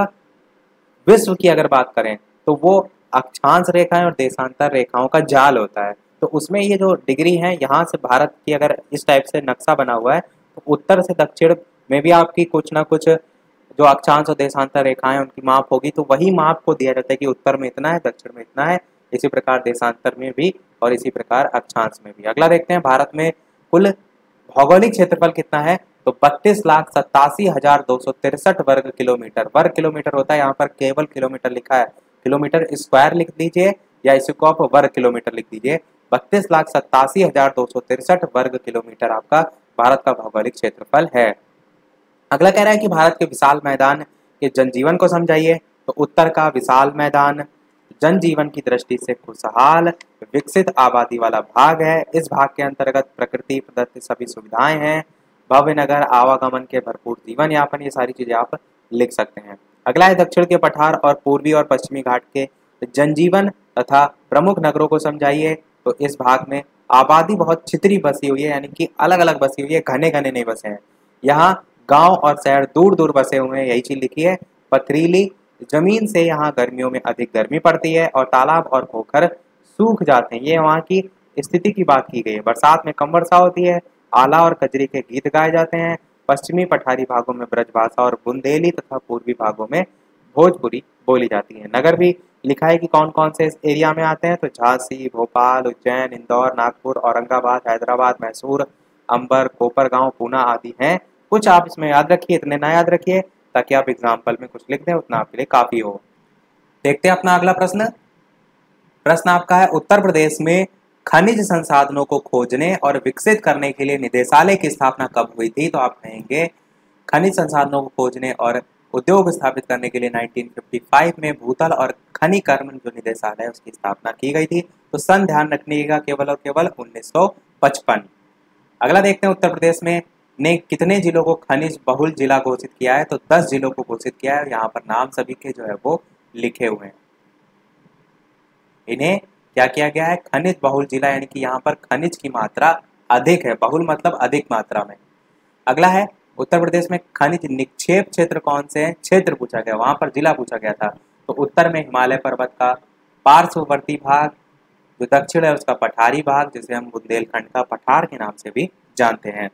विश्व की अगर बात करें तो वो अक्षांश रेखाएं और देशांतर रेखाओं का जाल होता है। तो उसमें ये जो डिग्री है, यहाँ से भारत की अगर इस टाइप से नक्शा बना हुआ है तो उत्तर से दक्षिण में भी आपकी कुछ ना कुछ जो अक्षांश और देशांतर रेखाएं उनकी माप होगी, तो वही माप को दिया जाता है कि उत्तर में इतना है, दक्षिण में इतना है, इसी प्रकार देशांतर में भी और इसी प्रकार अक्षांश में भी। अगला देखते हैं भारत में कुल भौगोलिक क्षेत्रफल कितना है, तो बत्तीस लाख सत्तासी हजार दो सौ तिरसठ वर्ग किलोमीटर। वर्ग किलोमीटर होता है, यहाँ पर केवल किलोमीटर लिखा है, किलोमीटर स्क्वायर लिख दीजिए या इसी को आप वर्ग किलोमीटर लिख दीजिए। बत्तीस लाख सत्तासी हजार दो सौ तिरसठ वर्ग किलोमीटर आपका भारत का भौगोलिक क्षेत्रफल है। अगला कह रहा है कि भारत के विशाल मैदान के जनजीवन को समझाइए, तो उत्तर का विशाल मैदान जनजीवन की दृष्टि से खुशहाल विकसित आबादी वाला भाग है। इस भाग के अंतर्गत प्रकृति प्रदत्त सभी सुविधाएं हैं, भव्य नगर, आवागमन के भरपूर जीवन यापन, ये सारी चीजें आप लिख सकते हैं। अगला है दक्षिण के पठार और पूर्वी और पश्चिमी घाट के जनजीवन तथा प्रमुख नगरों को समझाइए। तो इस भाग में आबादी बहुत छितरी बसी हुई है, यानी कि अलग अलग बसी हुई है, घने घने नहीं बसे हैं। यहाँ गांव और शहर दूर दूर बसे हुए हैं, यही चीज लिखी है। पथरीली जमीन से यहाँ गर्मियों में अधिक गर्मी पड़ती है और तालाब और पोखर सूख जाते हैं। ये वहाँ की स्थिति की बात की गई है। बरसात में कम वर्षा होती है। आला और कजरी के गीत गाए जाते हैं। पश्चिमी पठारी भागों में ब्रजभाषा और बुंदेली तथा पूर्वी भागों में भोजपुरी बोली जाती है। नगर भी लिखा है कि कौन कौन से इस एरिया में आते हैं। तो झांसी, भोपाल, उज्जैन, इंदौर, नागपुर, औरंगाबाद, हैदराबाद, मैसूर, अंबर, कोपरगांव, पूना आदि हैं। कुछ आप इसमें याद रखिए, इतने ना याद रखिए ताकि आप एग्जाम्पल में कुछ लिख दें, उतना आपके लिए काफी हो। देखते हैं अपना अगला प्रश्न। प्रश्न आपका है, उत्तर प्रदेश में खनिज संसाधनों को खोजने और विकसित करने के लिए निदेशालय की स्थापना कब हुई थी। तो आप कहेंगे खनिज संसाधनों को खोजने और उद्योग स्थापित करने के लिए उन्नीस सौ पचपन में भूतल और खनिकर्म जो निदेशालय है उसकी स्थापना की गई थी। तो सन ध्यान रखिएगा, केवल और केवल उन्नीस सौ पचपन। अगला देखते हैं, उत्तर प्रदेश में ने कितने जिलों को खनिज बहुल जिला घोषित किया है। तो दस जिलों को घोषित किया है। यहाँ पर नाम सभी के जो है वो लिखे हुए हैं। इन्हें क्या किया गया है, खनिज बहुल जिला, यानी कि यहाँ पर खनिज की मात्रा अधिक है। बहुल मतलब अधिक मात्रा में। अगला है, उत्तर प्रदेश में खनिज निक्षेप क्षेत्र कौन से हैं। क्षेत्र पूछा गया, वहां पर जिला पूछा गया था। तो उत्तर में हिमालय पर्वत का पार्श्ववर्ती भाग, जो दक्षिण है उसका पठारी भाग, जिसे हम बुंदेलखंड का पठार के नाम से भी जानते हैं।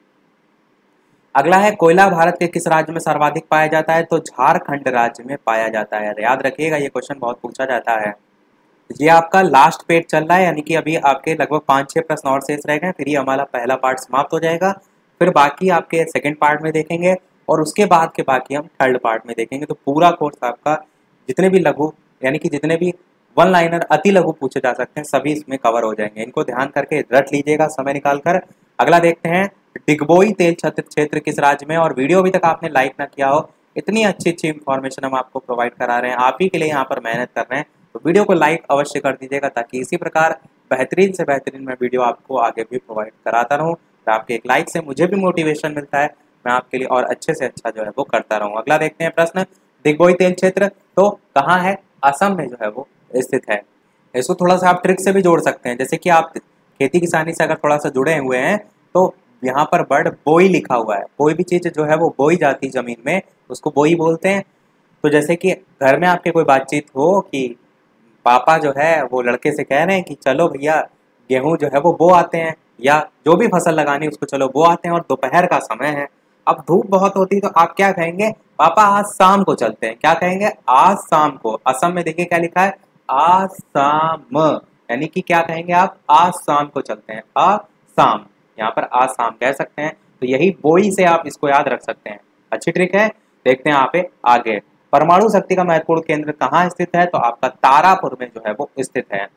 अगला है, कोयला भारत के किस राज्य में सर्वाधिक पाया जाता है। तो झारखंड राज्य में पाया जाता है। याद रखिएगा, ये क्वेश्चन बहुत पूछा जाता है। ये आपका लास्ट पेज चल रहा है, यानी कि अभी आपके लगभग पांच छह प्रश्न और शेष रह गए, फिर ये हमारा पहला पार्ट समाप्त हो जाएगा। फिर बाकी आपके सेकंड पार्ट में देखेंगे और उसके बाद के बाकी हम थर्ड पार्ट में देखेंगे। तो पूरा कोर्स आपका जितने भी लघु, यानी कि जितने भी वन लाइनर अति लघु पूछे जा सकते हैं, सभी इसमें कवर हो जाएंगे। इनको ध्यान करके रट लीजिएगा समय निकाल कर। अगला देखते हैं, डिगबोई तेल क्षेत्र किस राज्य में। और वीडियो अभी तक आपने लाइक ना किया हो, इतनी अच्छी अच्छी इंफॉर्मेशन हम आपको प्रोवाइड करा रहे हैं, आप ही के लिए यहाँ पर मेहनत कर रहे हैं। तो वीडियो को लाइक अवश्य कर दीजिएगा, ताकि इसी प्रकार बेहतरीन से बेहतरीन मैं वीडियो आपको आगे भी प्रोवाइड कराता रहूँ। तो आपके एक लाइक से मुझे भी मोटिवेशन मिलता है, मैं आपके लिए और अच्छे से अच्छा जो है वो करता रहूँ। अगला देखते हैं प्रश्न, डिगबोई तेल क्षेत्र तो कहाँ है। असम में जो है वो स्थित है। इसको थोड़ा सा आप ट्रिक से भी जोड़ सकते हैं, जैसे कि आप खेती किसानी से अगर थोड़ा सा जुड़े हुए हैं तो यहाँ पर वर्ड बोई लिखा हुआ है। कोई भी चीज़ जो है वो बोई जाती जमीन में, उसको बोई बोलते हैं। तो जैसे कि घर में आपके कोई बातचीत हो कि पापा जो है वो लड़के से कह रहे हैं कि चलो भैया गेहूं जो है वो बो आते हैं, या जो भी फसल लगानी उसको चलो बो आते हैं, और दोपहर का समय है, अब धूप बहुत होती है, तो आप क्या कहेंगे, पापा आज शाम को चलते हैं। क्या कहेंगे, आज शाम को। असम में देखिए क्या लिखा है, आज शाम, यानी कि क्या कहेंगे आप, आज शाम को चलते हैं। आज शाम, यहाँ पर आज शाम कह सकते हैं। तो यही बोई से आप इसको याद रख सकते हैं। अच्छी ट्रिक है। देखते हैं यहाँ पे आगे, परमाणु शक्ति का महत्वपूर्ण केंद्र कहाँ स्थित है। तो आपका तारापुर में जो है वो स्थित है।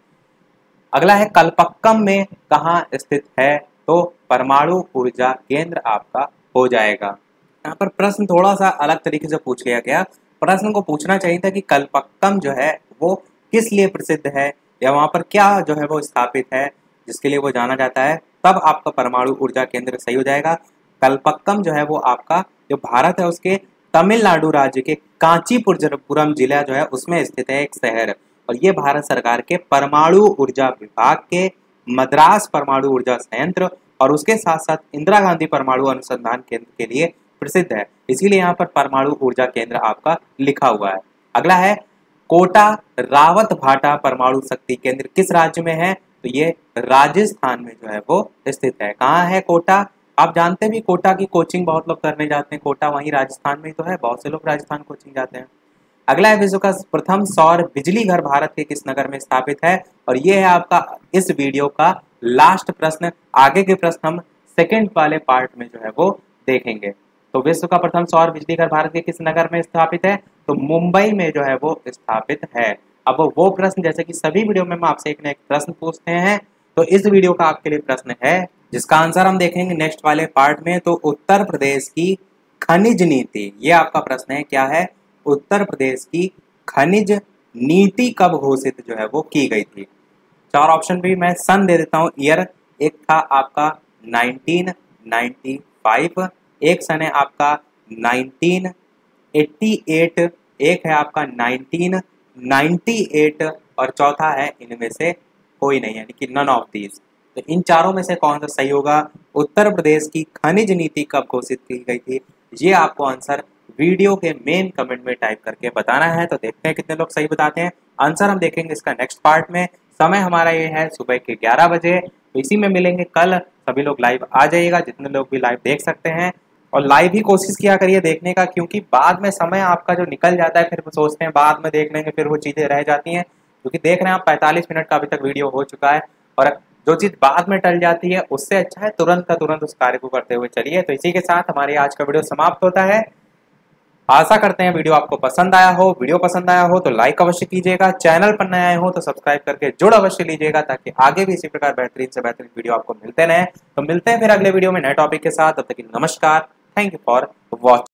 अगला है, कल्पक्कम में कहाँ स्थित है। तो परमाणु ऊर्जा केंद्र आपका हो जाएगा। यहाँ पर प्रश्न थोड़ा सा अलग तरीके से पूछ लिया गया। प्रश्न को पूछना चाहिए था कि कल्पक्कम जो है वो किस लिए प्रसिद्ध है, या वहाँ पर क्या जो है वो स्थापित है जिसके लिए वो जाना जाता है, तब आपका परमाणु ऊर्जा केंद्र सही हो जाएगा। कल्पक्कम जो है वो आपका जो भारत है उसके तमिलनाडु राज्य के कांचीपुरम जिला जो है उसमें स्थित है एक शहर। और ये भारत सरकार के परमाणु ऊर्जा विभाग के मद्रास परमाणु ऊर्जा संयंत्र और उसके साथ साथ इंदिरा गांधी परमाणु अनुसंधान केंद्र के लिए प्रसिद्ध है। इसीलिए यहाँ पर परमाणु ऊर्जा केंद्र आपका लिखा हुआ है। अगला है, कोटा रावत भाटा परमाणु शक्ति केंद्र किस राज्य में है। तो ये राजस्थान में जो है वो स्थित है। कहाँ है कोटा, आप जानते भी कोटा की कोचिंग बहुत लोग करने जाते हैं। कोटा वहीं राजस्थान में ही तो है, बहुत से लोग राजस्थान कोचिंग जाते हैं। अगला है, विश्व का प्रथम सौर बिजली घर भारत के किस नगर में स्थापित है। और ये है आपका इस वीडियो का लास्ट प्रश्न। आगे के प्रश्न हम सेकंड वाले पार्ट में जो है वो देखेंगे। तो विश्व का प्रथम सौर बिजली घर भारत के किस नगर में स्थापित है। तो मुंबई में जो है वो स्थापित है। अब वो प्रश्न, जैसे कि सभी वीडियो में हम आपसे एक न एक प्रश्न पूछते हैं, तो इस वीडियो का आपके लिए प्रश्न है जिसका आंसर हम देखेंगे नेक्स्ट वाले पार्ट में। तो उत्तर प्रदेश की खनिज नीति, ये आपका प्रश्न है, क्या है, उत्तर प्रदेश की खनिज नीति कब घोषित जो है वो की गई थी। चार ऑप्शन भी मैं सन दे देता हूँ। ईयर एक था आपका नाइनटीन नाइंटी फाइव, एक सन है आपका नाइनटीन एटी एट, एक है आपका नाइनटीन नाइंटी एट और चौथा है इनमें से कोई नहीं, यानी कि नन ऑफ दीज। तो इन चारों में से कौन सा सही होगा? उत्तर प्रदेश की खनिज नीति कब घोषित की गई थी? ये आपको आंसर वीडियो के मेन कमेंट में टाइप करके बताना है। तो देखते हैं कितने लोग सही बताते हैं। आंसर हम देखेंगे इसका नेक्स्ट पार्ट में। समय हमारा ये है सुबह के ग्यारह बजे। तो इसी में मिलेंगे कल। सभी लोग लाइव आ जाइएगा, जितने लोग भी लाइव देख सकते हैं, और लाइव ही कोशिश किया करिए देखने का, क्योंकि बाद में समय आपका जो निकल जाता है, फिर सोचते हैं बाद में देख लेंगे, फिर वो चीज़ें रह जाती हैं। क्योंकि देख रहे हैं आप पैंतालीस मिनट का अभी तक वीडियो हो चुका है, और जो चीज़ बाद में टल जाती है उससे अच्छा है तुरंत का तुरंत उस कार्य को करते हुए चलिए। तो इसी के साथ हमारी आज का वीडियो समाप्त होता है। आशा करते हैं वीडियो आपको पसंद आया हो। वीडियो पसंद आया हो तो लाइक अवश्य कीजिएगा, चैनल पर नए आए हो तो सब्सक्राइब करके जुड़ अवश्य लीजिएगा, ताकि आगे भी इसी प्रकार बेहतरीन से बेहतरीन वीडियो आपको मिलते रहे। तो मिलते हैं फिर अगले वीडियो में नए टॉपिक के साथ। तब तक नमस्कार, थैंक यू फॉर वॉचिंग।